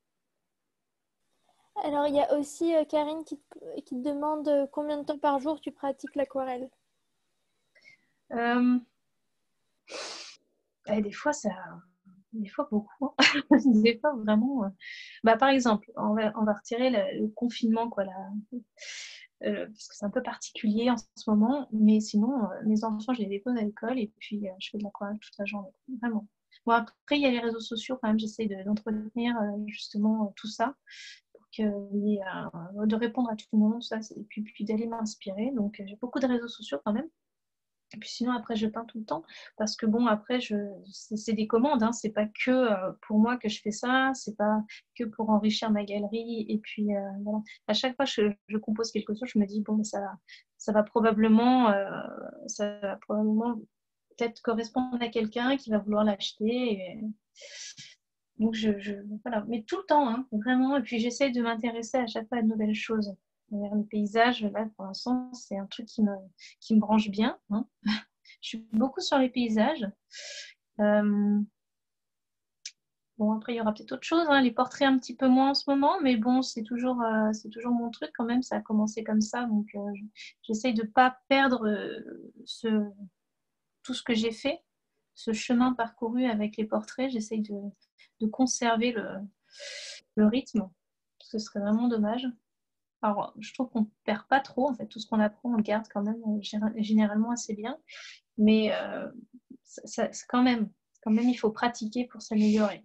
Alors, il y a aussi euh, Karine qui te, qui te demande euh, combien de temps par jour tu pratiques l'aquarelle. Euh... Et des fois, ça... Des fois, beaucoup. Hein. Des fois, vraiment... Euh... Bah, par exemple, on va, on va retirer le, le confinement, quoi, là. Euh, parce que c'est un peu particulier en ce moment. Mais sinon, euh, mes enfants, je les dépose à l'école et puis euh, je fais de l'aquarelle toute la journée. Vraiment. Bon, après, il y a les réseaux sociaux quand même, j'essaie de, d'entretenir euh, justement euh, tout ça, pour que, et, euh, de répondre à tout le monde, ça, et puis, puis d'aller m'inspirer. Donc, euh, j'ai beaucoup de réseaux sociaux quand même. Et puis sinon, après, je peins tout le temps. Parce que bon, après, je, c'est, c'est des commandes. Hein, c'est pas que euh, pour moi que je fais ça. C'est pas que pour enrichir ma galerie. Et puis, euh, voilà. À chaque fois que je, je compose quelque chose, je me dis, bon, ça, ça va probablement, euh, ça va probablement peut-être correspondre à quelqu'un qui va vouloir l'acheter. Et... Donc, je, je, voilà. Mais tout le temps, hein, vraiment. Et puis, j'essaie de m'intéresser à chaque fois à de nouvelles choses. Le paysage, là, pour l'instant, c'est un truc qui me, qui me branche bien. Hein. Je suis beaucoup sur les paysages. Euh... Bon, après, il y aura peut-être autre chose. Hein. Les portraits, un petit peu moins en ce moment. Mais bon, c'est toujours, euh, c'est toujours mon truc quand même. Ça a commencé comme ça. Donc, euh, j'essaye de ne pas perdre euh, ce, tout ce que j'ai fait, ce chemin parcouru avec les portraits. J'essaye de, de conserver le, le rythme. Ce serait vraiment dommage. Alors, je trouve qu'on ne perd pas trop. En fait, tout ce qu'on apprend, on le garde quand même généralement assez bien. Mais euh, ça, ça, quand même, quand même, il faut pratiquer pour s'améliorer.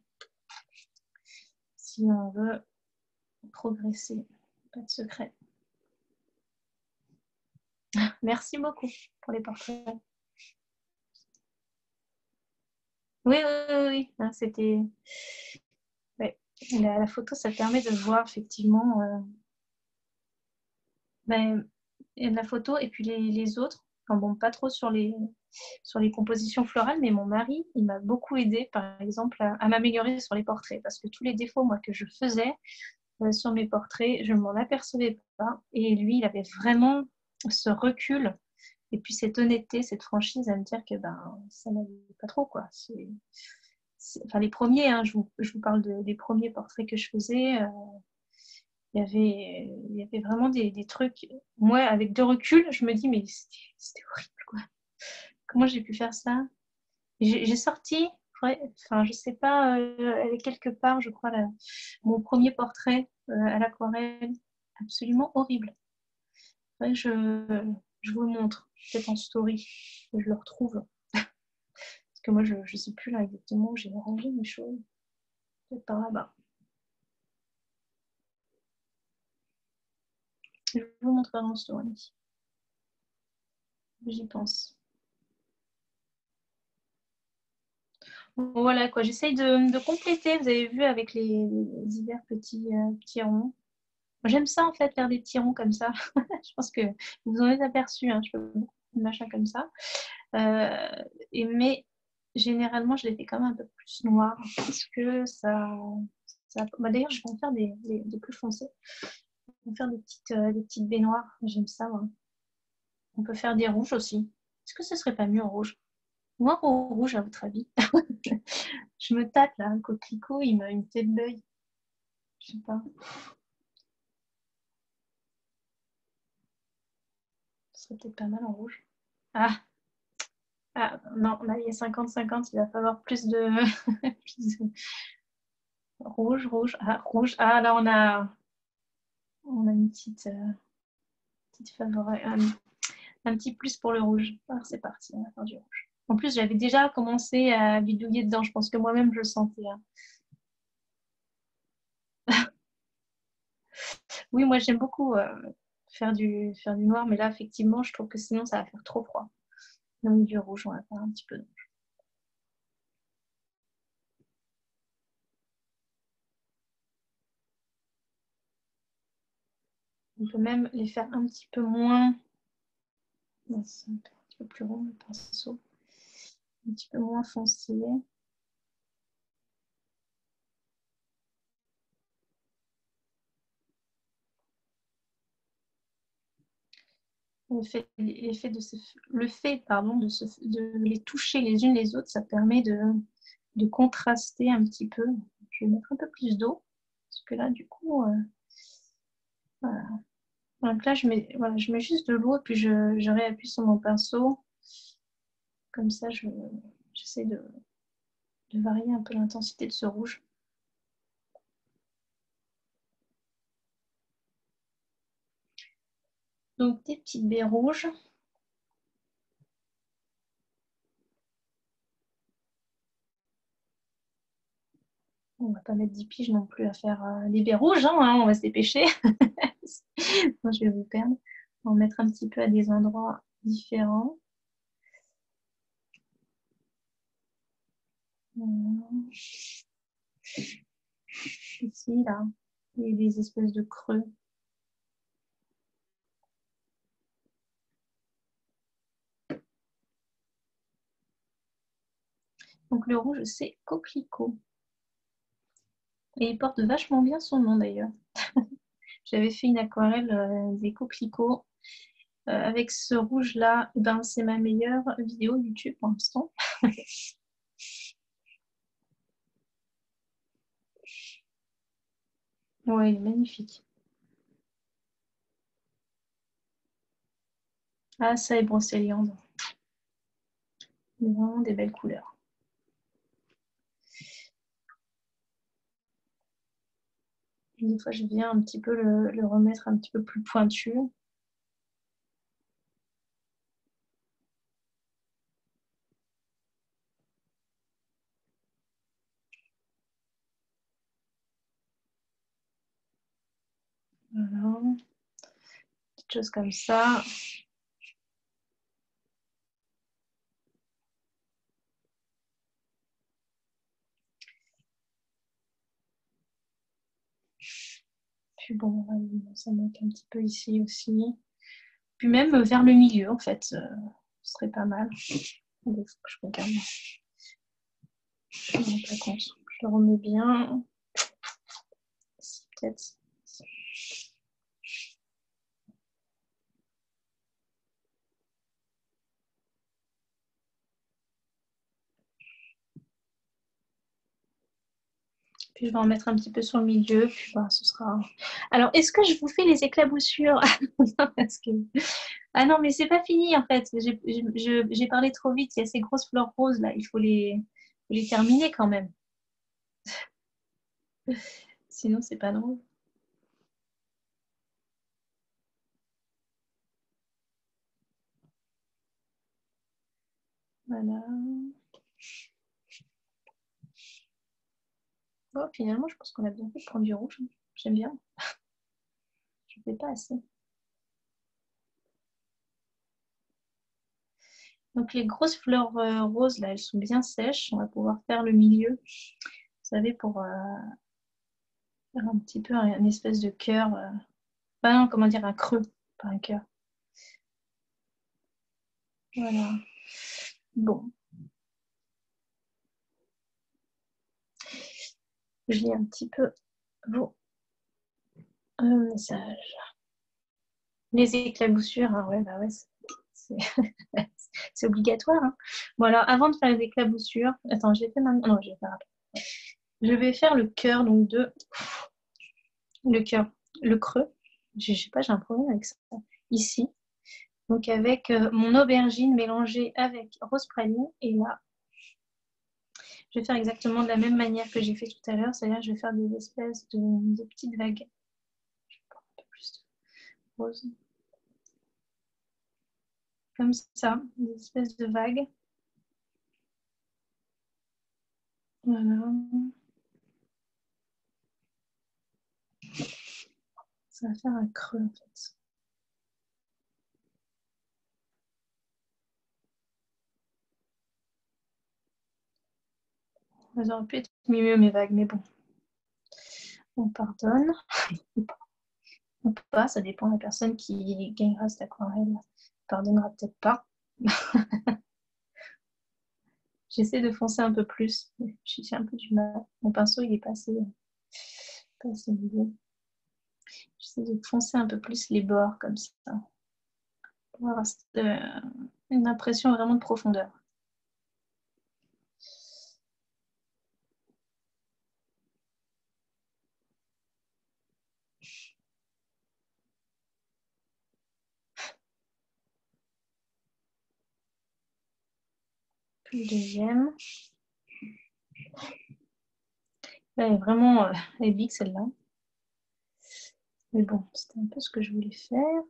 Si on veut progresser, pas de secret. Merci beaucoup pour les portraits. Oui, oui, oui, oui. C'était... Ouais. La, la photo, ça permet de voir effectivement euh... ben, la photo et puis les, les autres. Enfin, bon, pas trop sur les, sur les compositions florales, mais mon mari, il m'a beaucoup aidé, par exemple, à, à m'améliorer sur les portraits, parce que tous les défauts, moi, que je faisais euh, sur mes portraits, je ne m'en apercevais pas, et lui, il avait vraiment ce recul, et puis cette honnêteté, cette franchise à me dire que ben, ça n'allait pas trop, quoi. C'est, c'est... Enfin, les premiers, hein, je, vous, je vous parle de, des premiers portraits que je faisais, euh, il y avait, il y avait vraiment des, des trucs. Moi, avec de recul, je me dis, mais c'était, c'était horrible, quoi. Comment j'ai pu faire ça? J'ai, j'ai sorti, ouais, enfin, je sais pas, euh, elle est quelque part, je crois, là, mon premier portrait euh, à l'aquarelle, absolument horrible. Ouais, je, je vous le montre, peut-être en story, je le retrouve. Parce que moi, je ne sais plus là exactement où j'ai rangé mes choses. Peut-être par là-bas. Je vous montrerai en story. J'y pense. Voilà quoi, j'essaye de, de compléter, vous avez vu, avec les, les divers petits, euh, petits ronds. J'aime ça en fait, faire des petits ronds comme ça. Je pense que vous en êtes aperçu, hein, je fais beaucoup de machins comme ça. Euh, et, mais généralement, je les fais quand même un peu plus noirs parce que ça. ça... Bah, d'ailleurs, je vais en faire des, des, des plus foncés. Je vais faire des petites, euh, des petites baignoires, j'aime ça. Ouais. On peut faire des rouges aussi. Est-ce que ce serait pas mieux en rouge? Noir ou rouge à votre avis? Je me tâte là, un coquelicot, il m'a une tête d'œil. Je sais pas. Ce serait peut-être pas mal en rouge. Ah, ah non, là il y a cinquante cinquante, il va falloir plus de... plus de... rouge, rouge, ah, rouge. Ah, là on a, on a une petite, euh, petite favori, un, un petit plus pour le rouge. Alors c'est parti, on va faire du rouge. En plus, j'avais déjà commencé à bidouiller dedans, je pense que moi-même je le sentais. Hein. Oui, moi j'aime beaucoup euh, faire du, faire du noir, mais là effectivement, je trouve que sinon ça va faire trop froid. Donc du rouge, on va faire un petit peu de rouge. On peut même les faire un petit peu moins. C'est un petit peu plus rond le pinceau. Un petit peu moins foncé. Le fait, l'effet de ce, le fait pardon, de, se, de les toucher les unes les autres, ça permet de, de contraster un petit peu. Je vais mettre un peu plus d'eau, parce que là, du coup, euh, voilà. Donc là, je mets, voilà, je mets juste de l'eau, et puis je, je réappuie sur mon pinceau. Comme ça, je, j'essaie de, de varier un peu l'intensité de ce rouge. Donc, des petites baies rouges. On va pas mettre dix piges non plus à faire euh, les baies rouges, hein, hein, on va se dépêcher. Moi, je vais vous perdre. On va mettre un petit peu à des endroits différents. Voilà. Ici, là, il y a des espèces de creux. Donc le rouge, c'est coquelicot. Et il porte vachement bien son nom d'ailleurs. J'avais fait une aquarelle euh, des coquelicots. Euh, avec ce rouge-là, ben, c'est ma meilleure vidéo YouTube pour l'instant. Ouais, il est magnifique. Ah, ça est brocéliande. Vraiment des belles couleurs. Des fois, je viens un petit peu le, le remettre un petit peu plus pointu. Voilà. Petite chose comme ça. Puis bon, ça manque un petit peu ici aussi. Puis même vers le milieu, en fait, euh, ce serait pas mal. Il faut que je regarde. Je ne me rends pas compte. Je le remets bien. Peut-être. Puis je vais en mettre un petit peu sur le milieu. Puis bah, ce sera. Alors, est-ce que je vous fais les éclaboussures? Parce que... Ah non, mais c'est pas fini en fait. J'ai parlé trop vite. Il y a ces grosses fleurs roses là. Il faut les, faut les terminer quand même. Sinon, c'est pas drôle. Voilà. Bon, finalement, je pense qu'on a bien fait de prendre du rouge. J'aime bien. Je ne fais pas assez. Donc, les grosses fleurs euh, roses, là, elles sont bien sèches. On va pouvoir faire le milieu. Vous savez, pour euh, faire un petit peu un, une espèce de cœur. Euh... Enfin, non, comment dire, un creux, pas un cœur. Voilà. Bon. Je lis un petit peu vos euh, messages. Les éclaboussures, hein, ouais, bah ouais, c'est obligatoire. Hein. Bon, alors, avant de faire les éclaboussures, attends, je vais faire maintenant. Non, je vais faire après. Je vais faire le cœur, donc de le cœur, le creux. Je sais pas, j'ai un problème avec ça. Ici. Donc, avec euh, mon aubergine mélangée avec rose praline. Et là, je vais faire exactement de la même manière que j'ai fait tout à l'heure. C'est-à-dire, je vais faire des espèces de, de petites vagues. Je vais prendre un peu plus de rose. Comme ça, des espèces de vagues. Voilà. Ça va faire un creux en fait. Elles auraient pu être mieux mes vagues, mais bon. On pardonne. Ou pas, ça dépend de la personne qui gagnera cette aquarelle. Pardonnera peut-être pas. J'essaie de foncer un peu plus. J'ai un peu du mal. Mon pinceau, il est pas assez, pas assez nouveau. J'essaie de foncer un peu plus les bords comme ça. Pour avoir euh, une impression vraiment de profondeur. Puis le deuxième. Elle est vraiment euh, elle est big celle-là. Mais bon, c'était un peu ce que je voulais faire.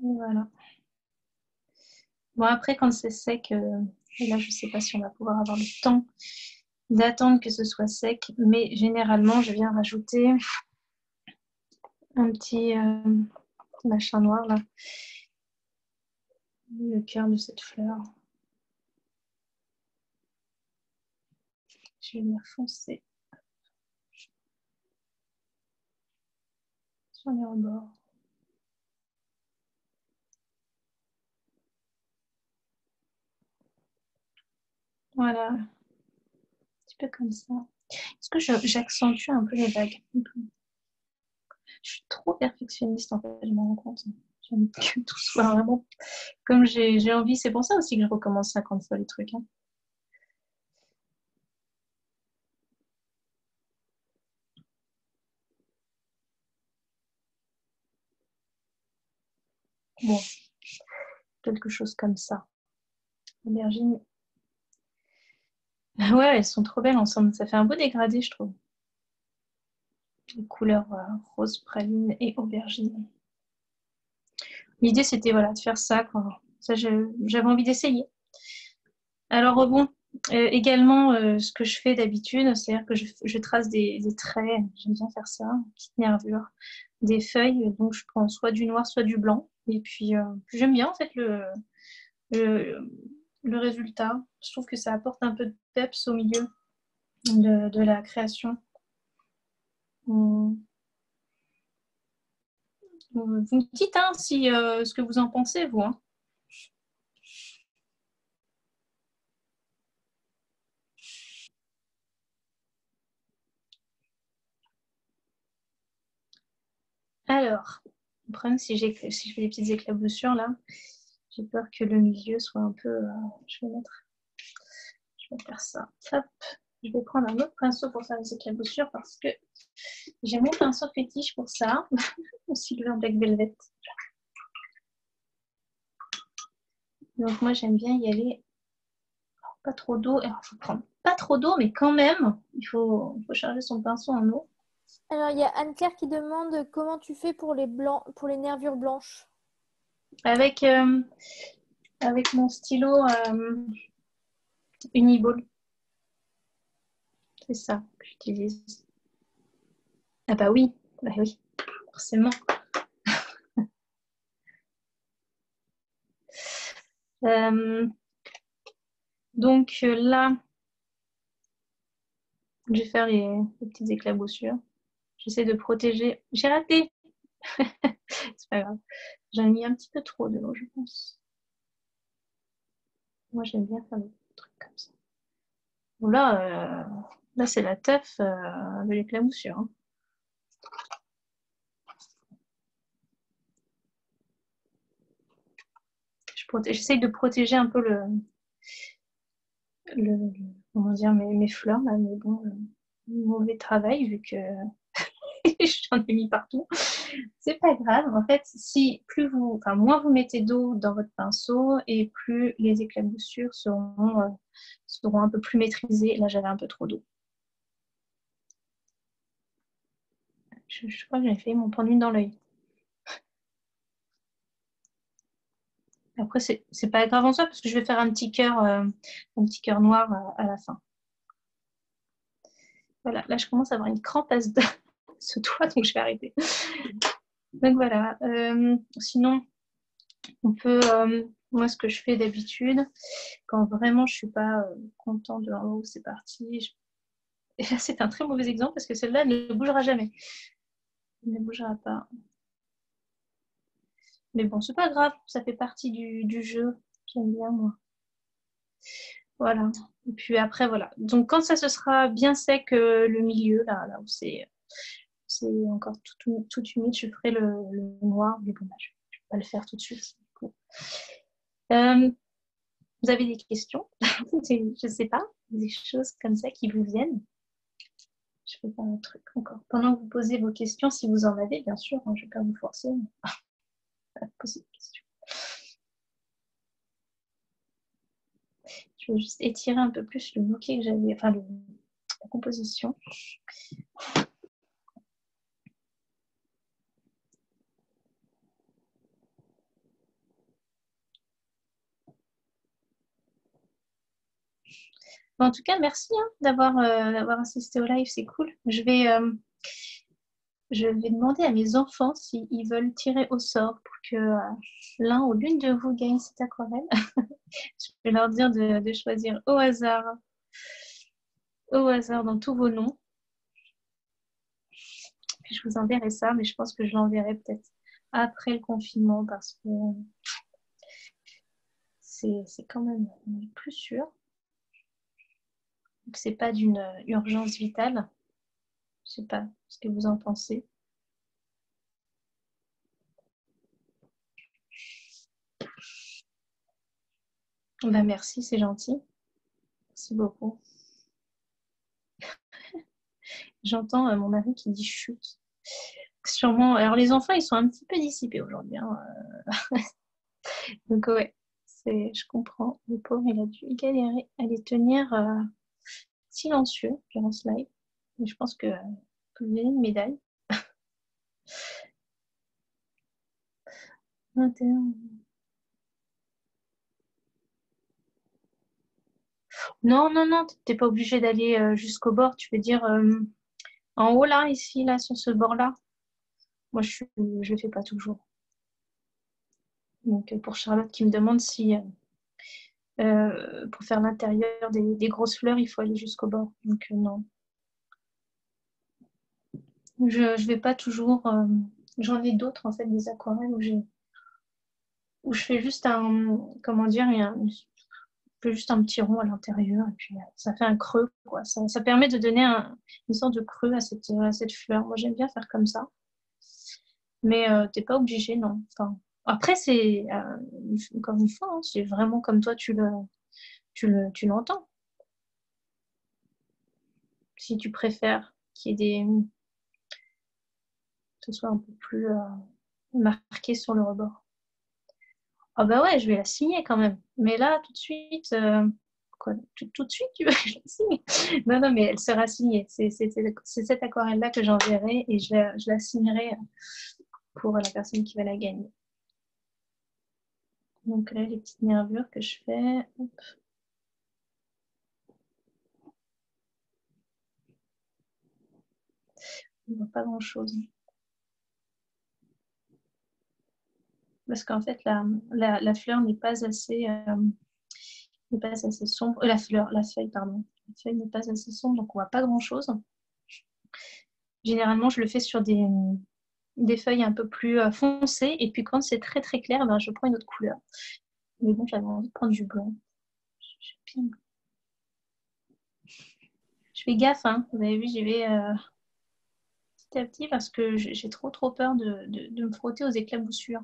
Voilà. Bon, après, quand c'est sec, euh, et là, je ne sais pas si on va pouvoir avoir le temps d'attendre que ce soit sec, mais généralement, je viens rajouter un petit euh, machin noir, là, le cœur de cette fleur. Je vais venir foncer sur les rebords. Voilà, un petit peu comme ça. Est-ce que j'accentue un peu les vagues? Je suis trop perfectionniste en fait, je me rends compte. J'aime que tout soit vraiment comme j'ai envie. C'est pour ça aussi que je recommence cinquante fois les trucs. Hein. Bon, quelque chose comme ça. Aubergine. Ouais, elles sont trop belles ensemble. Ça fait un beau dégradé, je trouve. Les couleurs euh, rose praline et aubergine. L'idée, c'était voilà, de faire ça. Quoi. Ça, j'avais envie d'essayer. Alors, bon, euh, également, euh, ce que je fais d'habitude, c'est-à-dire que je, je trace des, des traits. J'aime bien faire ça, une petite nervure. Des feuilles, donc je prends soit du noir, soit du blanc. Et puis, euh, j'aime bien, en fait, le, le, le résultat. Je trouve que ça apporte un peu de peps au milieu de, de la création. Hum. Vous me dites hein, si, euh, ce que vous en pensez, vous. Hein. Alors, le problème, si, si je fais des petites éclaboussures, là, j'ai peur que le milieu soit un peu... Euh, je vais mettre... Je vais faire ça. Hop. Je vais prendre un autre pinceau pour faire les éclaboussures parce que j'ai mon pinceau fétiche pour ça. Mon Silver Black Velvet. Donc moi, j'aime bien y aller. Pas trop d'eau. Alors, il faut prendre pas trop d'eau, mais quand même, il faut, il faut charger son pinceau en eau. Alors, il y a Anne-Claire qui demande comment tu fais pour les, blancs, pour les nervures blanches. Avec, euh, avec mon stylo euh, Uniball. C'est ça que j'utilise. Ah bah oui, bah oui, forcément. euh, donc là, je vais faire les, les petites éclaboussures. J'essaie de protéger. J'ai raté. C'est pas grave. J'en ai mis un petit peu trop de l'eau, je pense. Moi, j'aime bien faire des trucs comme ça. Bon, là, euh, là c'est la teuf euh, de l'éclaboussure. Hein. J'essaye de protéger un peu le, le, le comment dire, mes, mes fleurs, là, mais bon, euh, mauvais travail vu que j'en ai mis partout. C'est pas grave. En fait, si plus vous, enfin, moins vous mettez d'eau dans votre pinceau et plus les éclaboussures seront, euh, seront un peu plus maîtrisées. Là, j'avais un peu trop d'eau. Je, je crois que j'ai fait mon prendre une dans l'œil. Après, c'est pas grave en soi parce que je vais faire un petit cœur, euh, un petit cœur noir à, à la fin. Voilà, là, je commence à avoir une crampe à ce, ce doigt, donc je vais arrêter. Donc voilà. Euh, sinon, on peut, euh, moi, ce que je fais d'habitude, quand vraiment je suis pas euh, content de en haut, c'est parti. Je... Et là, c'est un très mauvais exemple parce que celle-là ne bougera jamais. Elle ne bougera pas. Mais bon, c'est pas grave, ça fait partie du, du jeu. J'aime bien, moi. Voilà. Et puis après, voilà. Donc, quand ça se sera bien sec, euh, le milieu, là, là où c'est encore tout, tout, tout humide, je ferai le, le noir. Mais bon, là, je ne vais pas le faire tout de suite. Euh, vous avez des questions? Je ne sais pas, des choses comme ça qui vous viennent? Je fais pas un truc encore. Pendant que vous posez vos questions, si vous en avez, bien sûr, hein, je ne vais pas vous forcer. Mais... poser des questions. Je vais juste étirer un peu plus le bouquet que j'avais, enfin le, la composition. En tout cas, merci hein, d'avoir euh, d'avoir assisté au live, c'est cool. Je vais, euh, je vais demander à mes enfants s'ils veulent tirer au sort pour que euh, l'un ou l'une de vous gagne cette aquarelle. Je vais leur dire de, de choisir au hasard, au hasard dans tous vos noms. Puis je vous enverrai ça, mais je pense que je l'enverrai peut-être après le confinement parce que c'est c'est quand même plus sûr. Que c'est pas d'une urgence vitale. Je sais pas ce que vous en pensez. Ben merci, c'est gentil. Merci beaucoup. J'entends euh, mon mari qui dit chut. Sûrement. Alors les enfants, ils sont un petit peu dissipés aujourd'hui. Hein. Donc ouais, c'est, je comprends. Le pauvre, il a dû galérer à les tenir euh, silencieux durant ce live. Mais je pense que euh, peut lui donner une médaille. vingt et un. Non, non, non, t'es pas obligé d'aller euh, jusqu'au bord. Tu veux dire euh, en haut là, ici, là, sur ce bord-là. Moi, je ne le fais pas toujours. Donc, pour Charlotte qui me demande si euh, pour faire l'intérieur des, des grosses fleurs, il faut aller jusqu'au bord. Donc, euh, non. Je ne vais pas toujours. Euh, j'en ai d'autres, en fait, des aquarelles où, j'ai, où je fais juste un. Comment dire un, je fais juste un petit rond à l'intérieur et puis ça fait un creux. Quoi. Ça, ça permet de donner un, une sorte de creux à cette, à cette fleur. Moi, j'aime bien faire comme ça. Mais euh, tu n'es pas obligé, non. Enfin, après, c'est euh, encore une fois, hein, c'est vraiment comme toi, tu le, tu le, tu l'entends. Si tu préfères qu'il y ait des, que ce soit un peu plus euh, marqué sur le rebord. Ah bah ouais, je vais la signer quand même. Mais là, tout de suite, euh, quoi, tout, tout de suite, tu veux que je la signe? Non, non, mais elle sera signée. C'est, c'est, c'est, c'est cette aquarelle-là que j'enverrai et je la, je la signerai pour la personne qui va la gagner. Donc là, les petites nervures que je fais. Hop. On voit pas grand-chose. Parce qu'en fait, la, la, la fleur n'est pas assez... Euh, n'est pas assez sombre. Euh, la fleur, la feuille, pardon. La feuille n'est pas assez sombre, donc on voit pas grand-chose. Généralement, je le fais sur des, des feuilles un peu plus euh, foncées. Et puis quand c'est très très clair, ben, je prends une autre couleur. Mais bon, j'avais envie de prendre du blanc. Je fais gaffe, hein. Vous avez vu, j'y vais euh, petit à petit parce que j'ai trop trop peur de, de, de me frotter aux éclaboussures.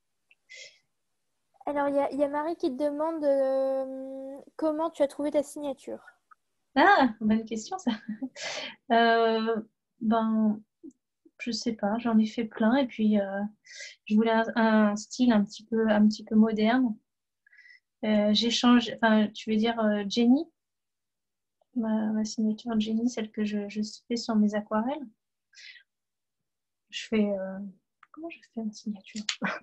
Alors, il y a, y a Marie qui te demande euh, comment tu as trouvé ta signature. Ah, bonne question ça. euh, ben, je sais pas, j'en ai fait plein et puis euh, je voulais un, un style un petit peu, un petit peu moderne. Euh, j'ai changé, enfin, tu veux dire euh, Jenny, ma, ma signature Jenny, celle que je, je fais sur mes aquarelles. Je fais, euh, comment je fais ma signature?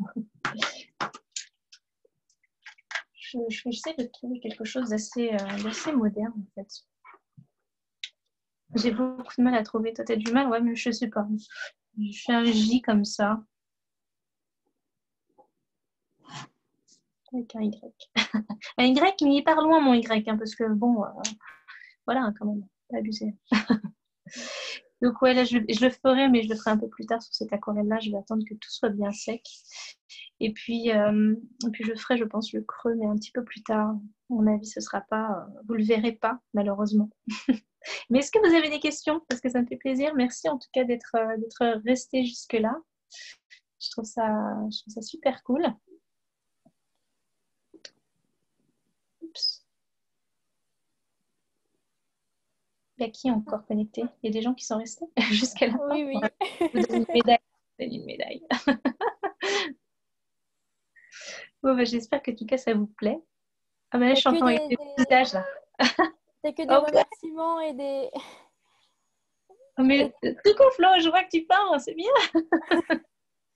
je, je, j'essaie de trouver quelque chose d'assez, euh, d'assez moderne en fait. J'ai beaucoup de mal à trouver. Toi, t'as du mal? Ouais, mais je sais pas. Je fais un J comme ça. Avec un Y. Un Y, mais il est par loin mon Y, hein, parce que bon, euh, voilà, quand même, pas abusé. Donc ouais, là, je, je, le ferai, mais je le ferai un peu plus tard sur cette aquarelle-là. Je vais attendre que tout soit bien sec. Et puis, euh, et puis je ferai, je pense, le creux, mais un petit peu plus tard. À mon avis, ce sera pas... Euh, vous le verrez pas, malheureusement. Mais est-ce que vous avez des questions? Parce que ça me fait plaisir. Merci en tout cas d'être euh, d'être resté jusque-là. Je trouve ça, je trouve ça super cool. Oups. Il y a qui est encore connecté? Il y a des gens qui sont restés jusqu'à la fin. Oui, oui. Je vous donne une médaille. Je vous donne une médaille. Bon, bah, j'espère que en tout cas ça vous plaît. Ah bah là, je suis encore avec des visages là. T'as que des Hop. remerciements et des... Oh, mais coucou Flo, je vois que tu pars, c'est bien.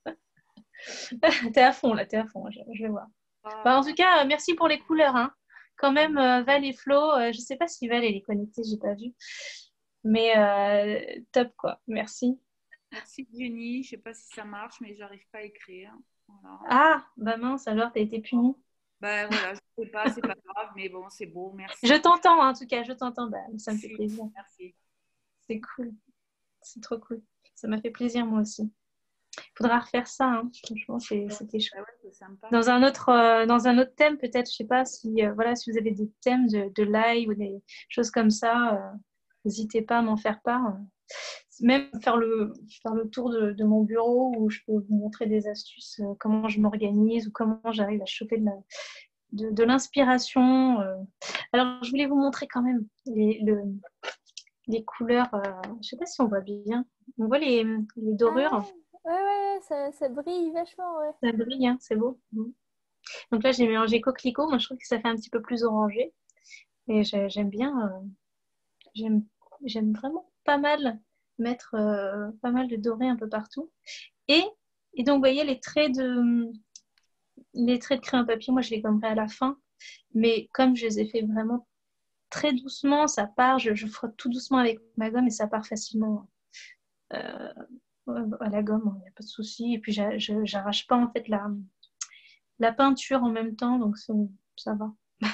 T'es à fond là, t'es à fond, je, je vais voir. Bah, en tout cas, merci pour les couleurs. Hein. quand même euh, Val et Flo. Euh, je sais pas si Val elle est connectée, j'ai pas vu. Mais euh, top quoi. Merci. Merci Jenny. Je sais pas si ça marche, mais j'arrive pas à écrire. Voilà. Ah, bah mince, alors t'as été punie. Ben voilà, je sais pas, c'est pas grave, mais bon, c'est beau, merci. Je t'entends en tout cas, je t'entends. Bah, ça me fait Merci. plaisir. Merci. C'est cool. C'est trop cool. Ça m'a fait plaisir moi aussi. Faudra refaire ça, hein. Franchement, c'est- c'était chouette. Ah ouais, c'est sympa. Dans un autre, euh, dans un autre thème, peut-être, je sais pas si, euh, voilà, si vous avez des thèmes de, de live ou des choses comme ça, euh, n'hésitez pas à m'en faire part. Même faire le, faire le tour de, de mon bureau où je peux vous montrer des astuces, euh, comment je m'organise ou comment j'arrive à choper de la, de, de l'inspiration. euh. Alors, je voulais vous montrer quand même les, le, les couleurs. Euh, je sais pas si on voit bien. On voit les, les dorures. Ah, ouais, ouais, ça, ça brille vachement, ouais. Ça brille, hein, c'est beau. Mhm. Donc là, j'ai mélangé coquelicot. Moi, je trouve que ça fait un petit peu plus orangé. Et j'ai- j'aime bien, euh, j'aime, j'aime vraiment pas mal mettre euh, pas mal de doré un peu partout. Et, et donc, vous voyez, les traits de, les traits de crayon papier, moi, je les gommerai à la fin. Mais comme je les ai fait vraiment très doucement, ça part, je, je frotte tout doucement avec ma gomme et ça part facilement euh, à la gomme, il n'y a pas de souci. Et puis, j'a- je j'arrache pas en fait la, la peinture en même temps, donc ça, ça va.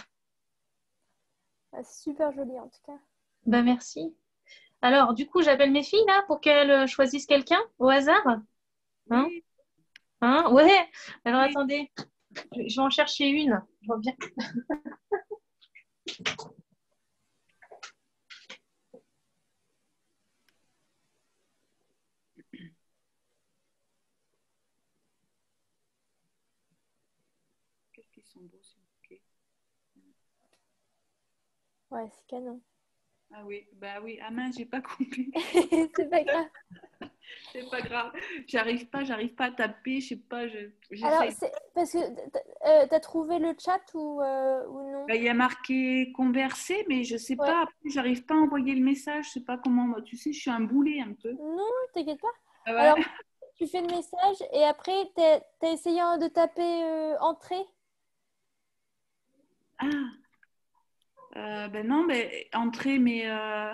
Ah, c'est super joli en tout cas. Bah, merci. Alors, du coup, j'appelle mes filles là pour qu'elles euh, choisissent quelqu'un au hasard. Hein? Oui, Hein? Ouais. Alors, oui. attendez, je je vais en chercher une. Je reviens. Qu'est-ce qu'ils sont beaux, ces bouquets. Ouais, c'est canon. Ah oui, bah oui. Ah mince, j'ai pas compris. C'est pas grave. C'est pas grave. J'arrive pas, j'arrive pas à taper. Je sais pas, je- Alors, j'essaye. c'est parce que t'as euh, t'as trouvé le chat ou, euh, ou non? Bah, il y a marqué converser, mais je sais Ouais. pas. Après, j'arrive pas à envoyer le message. Je sais pas comment. Moi, tu sais, je suis un boulet un peu. Non, t'inquiète pas. Ah ouais. Alors, tu fais le message et après, t'as t'as essayé de taper euh, entrée. Ah, euh, ben non, ben entrer, mais euh...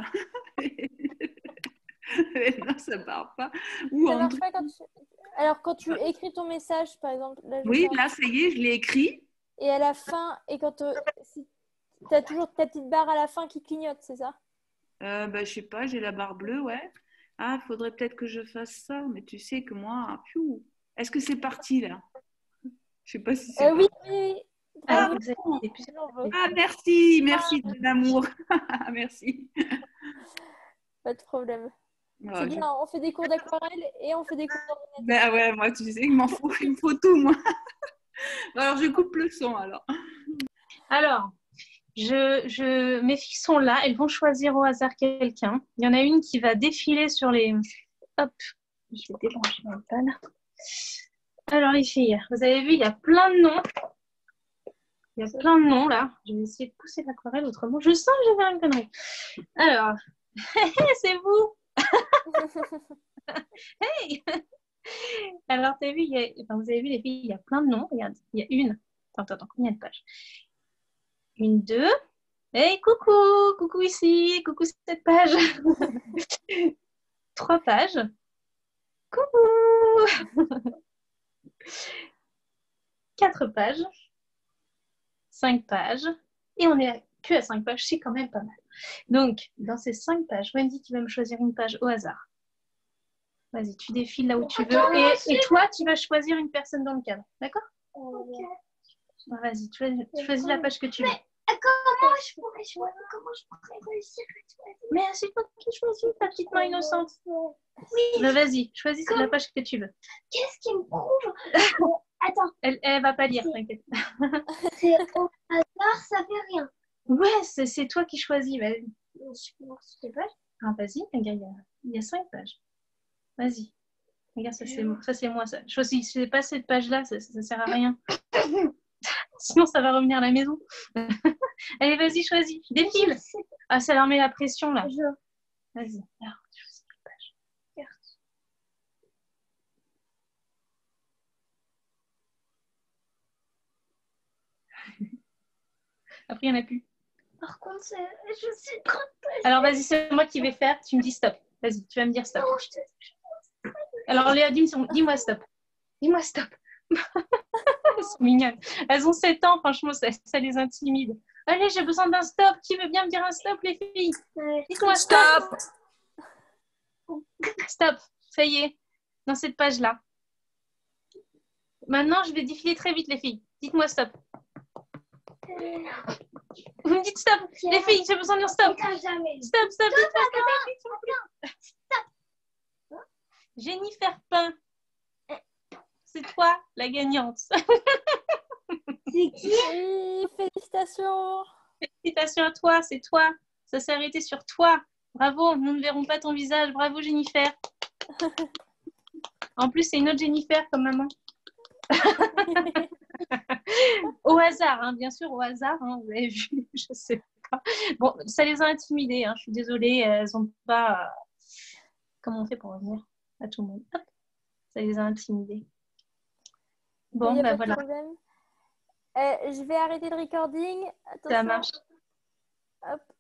non, ça part pas. Ou Ça marche entrer. pas quand tu... Alors, quand tu écris ton message, par exemple, là, je vais Oui, faire... là, ça y est, je l'ai écrit. Et à la fin, et quand euh, si... t'as toujours ta petite barre à la fin qui clignote, c'est ça? Euh, ben, je sais pas, j'ai la barre bleue, ouais. Ah, faudrait peut-être que je fasse ça, mais tu sais que moi, pfiou. Est-ce que c'est parti là? Je sais pas si c'est Euh, parti. oui, oui, oui. Ah, Bravo. vous avez Bon. des puces. Bravo. Ah, merci, merci de l'amour. Merci. Pas de problème. C'est Oh, bien, je- on fait des cours d'aquarelle et on fait des cours d'ordinateur. Ben ouais, moi, tu sais, il m'en faut, il me faut tout, moi. Alors, je coupe le son, alors. Alors, je, je, mes filles sont là. Elles vont choisir au hasard quelqu'un. Il y en a une qui va défiler sur les. Hop, je vais débrancher mon panne. Alors, les filles, vous avez vu, il y a plein de noms. Il y a plein de noms là. Je vais essayer de pousser l'aquarelle autrement. Je sens que je vais faire une connerie. Alors, c'est vous. Hey. Alors, t'as vu, il y a... enfin, vous avez vu les filles, il y a plein de noms. Regarde, il y a une. Attends, attends, combien de pages? Une, deux. Hey, coucou, coucou ici, coucou cette page. Trois pages. Coucou. Quatre pages. Cinq pages. Et on est que à cinq pages, c'est quand même pas mal. Donc, dans ces cinq pages, Wendy, tu vas me choisir une page au hasard. Vas-y, tu défiles là où tu veux. Et, et toi, tu vas choisir une personne dans le cadre. D'accord? Ok. Vas-y, tu choisis, tu choisis la page que tu veux. Comment je pourrais choisir? Comment je pourrais réussir à choisir? Mais c'est toi qui choisis, ta petite main innocente. Oui. Bah, vas-y, choisis Comme... la page que tu veux. Qu'est-ce qui me prouve? Attends. Elle, elle va pas lire, t'inquiète. C'est au hasard, ça fait rien. Ouais, c'est toi qui choisis. Vas-y. Je commence sur les pages. Ah, vas-y, regarde, il y a cinq pages. Vas-y. Regarde, ça c'est ça, c'est moi. Ça. Choisis, c'est pas cette page-là, ça, ça sert à rien. Sinon, ça va revenir à la maison. Allez, vas-y, choisis. Défile. Ah, ça leur met la pression, là. Je... Vas-y. Alors, choisis une page. Après, il n'y en a plus. Par contre, c'est- je suis trop... Alors, vas-y, c'est moi qui vais faire. Tu me dis stop. Vas-y, tu vas me dire stop. Non, je te... Alors, Léa, dis- dis-moi stop. Dis-moi stop. Elles sont mignonnes. Elles ont sept ans, franchement, ça, ça les intimide. Allez, j'ai besoin d'un stop. Qui veut bien me dire un stop, les filles? Dites-moi stop. Stop. Ça y est. Dans cette page-là. Maintenant, je vais défiler très vite, les filles. Dites-moi stop. Vous me dites stop. Les filles, j'ai besoin d'un stop. Jamais. Stop, stop, dites-moi stop. Stop. Jennifer Pain. C'est toi, la gagnante. C'est qui? Oui, félicitations. Félicitations à toi, c'est toi. Ça s'est arrêté sur toi. Bravo, nous ne verrons pas ton visage. Bravo, Jennifer. En plus, c'est une autre Jennifer comme maman. Au hasard, hein, bien sûr, au hasard. Hein, vous avez vu, je sais pas. Bon, ça les a intimidées. Hein, je suis désolée, elles n'ont pas... Comment on fait pour revenir à tout le monde? Hop, ça les a intimidées. Bon, Il y a ben pas de voilà. problème. Euh, je vais arrêter le recording. Attention. Ça marche. Hop.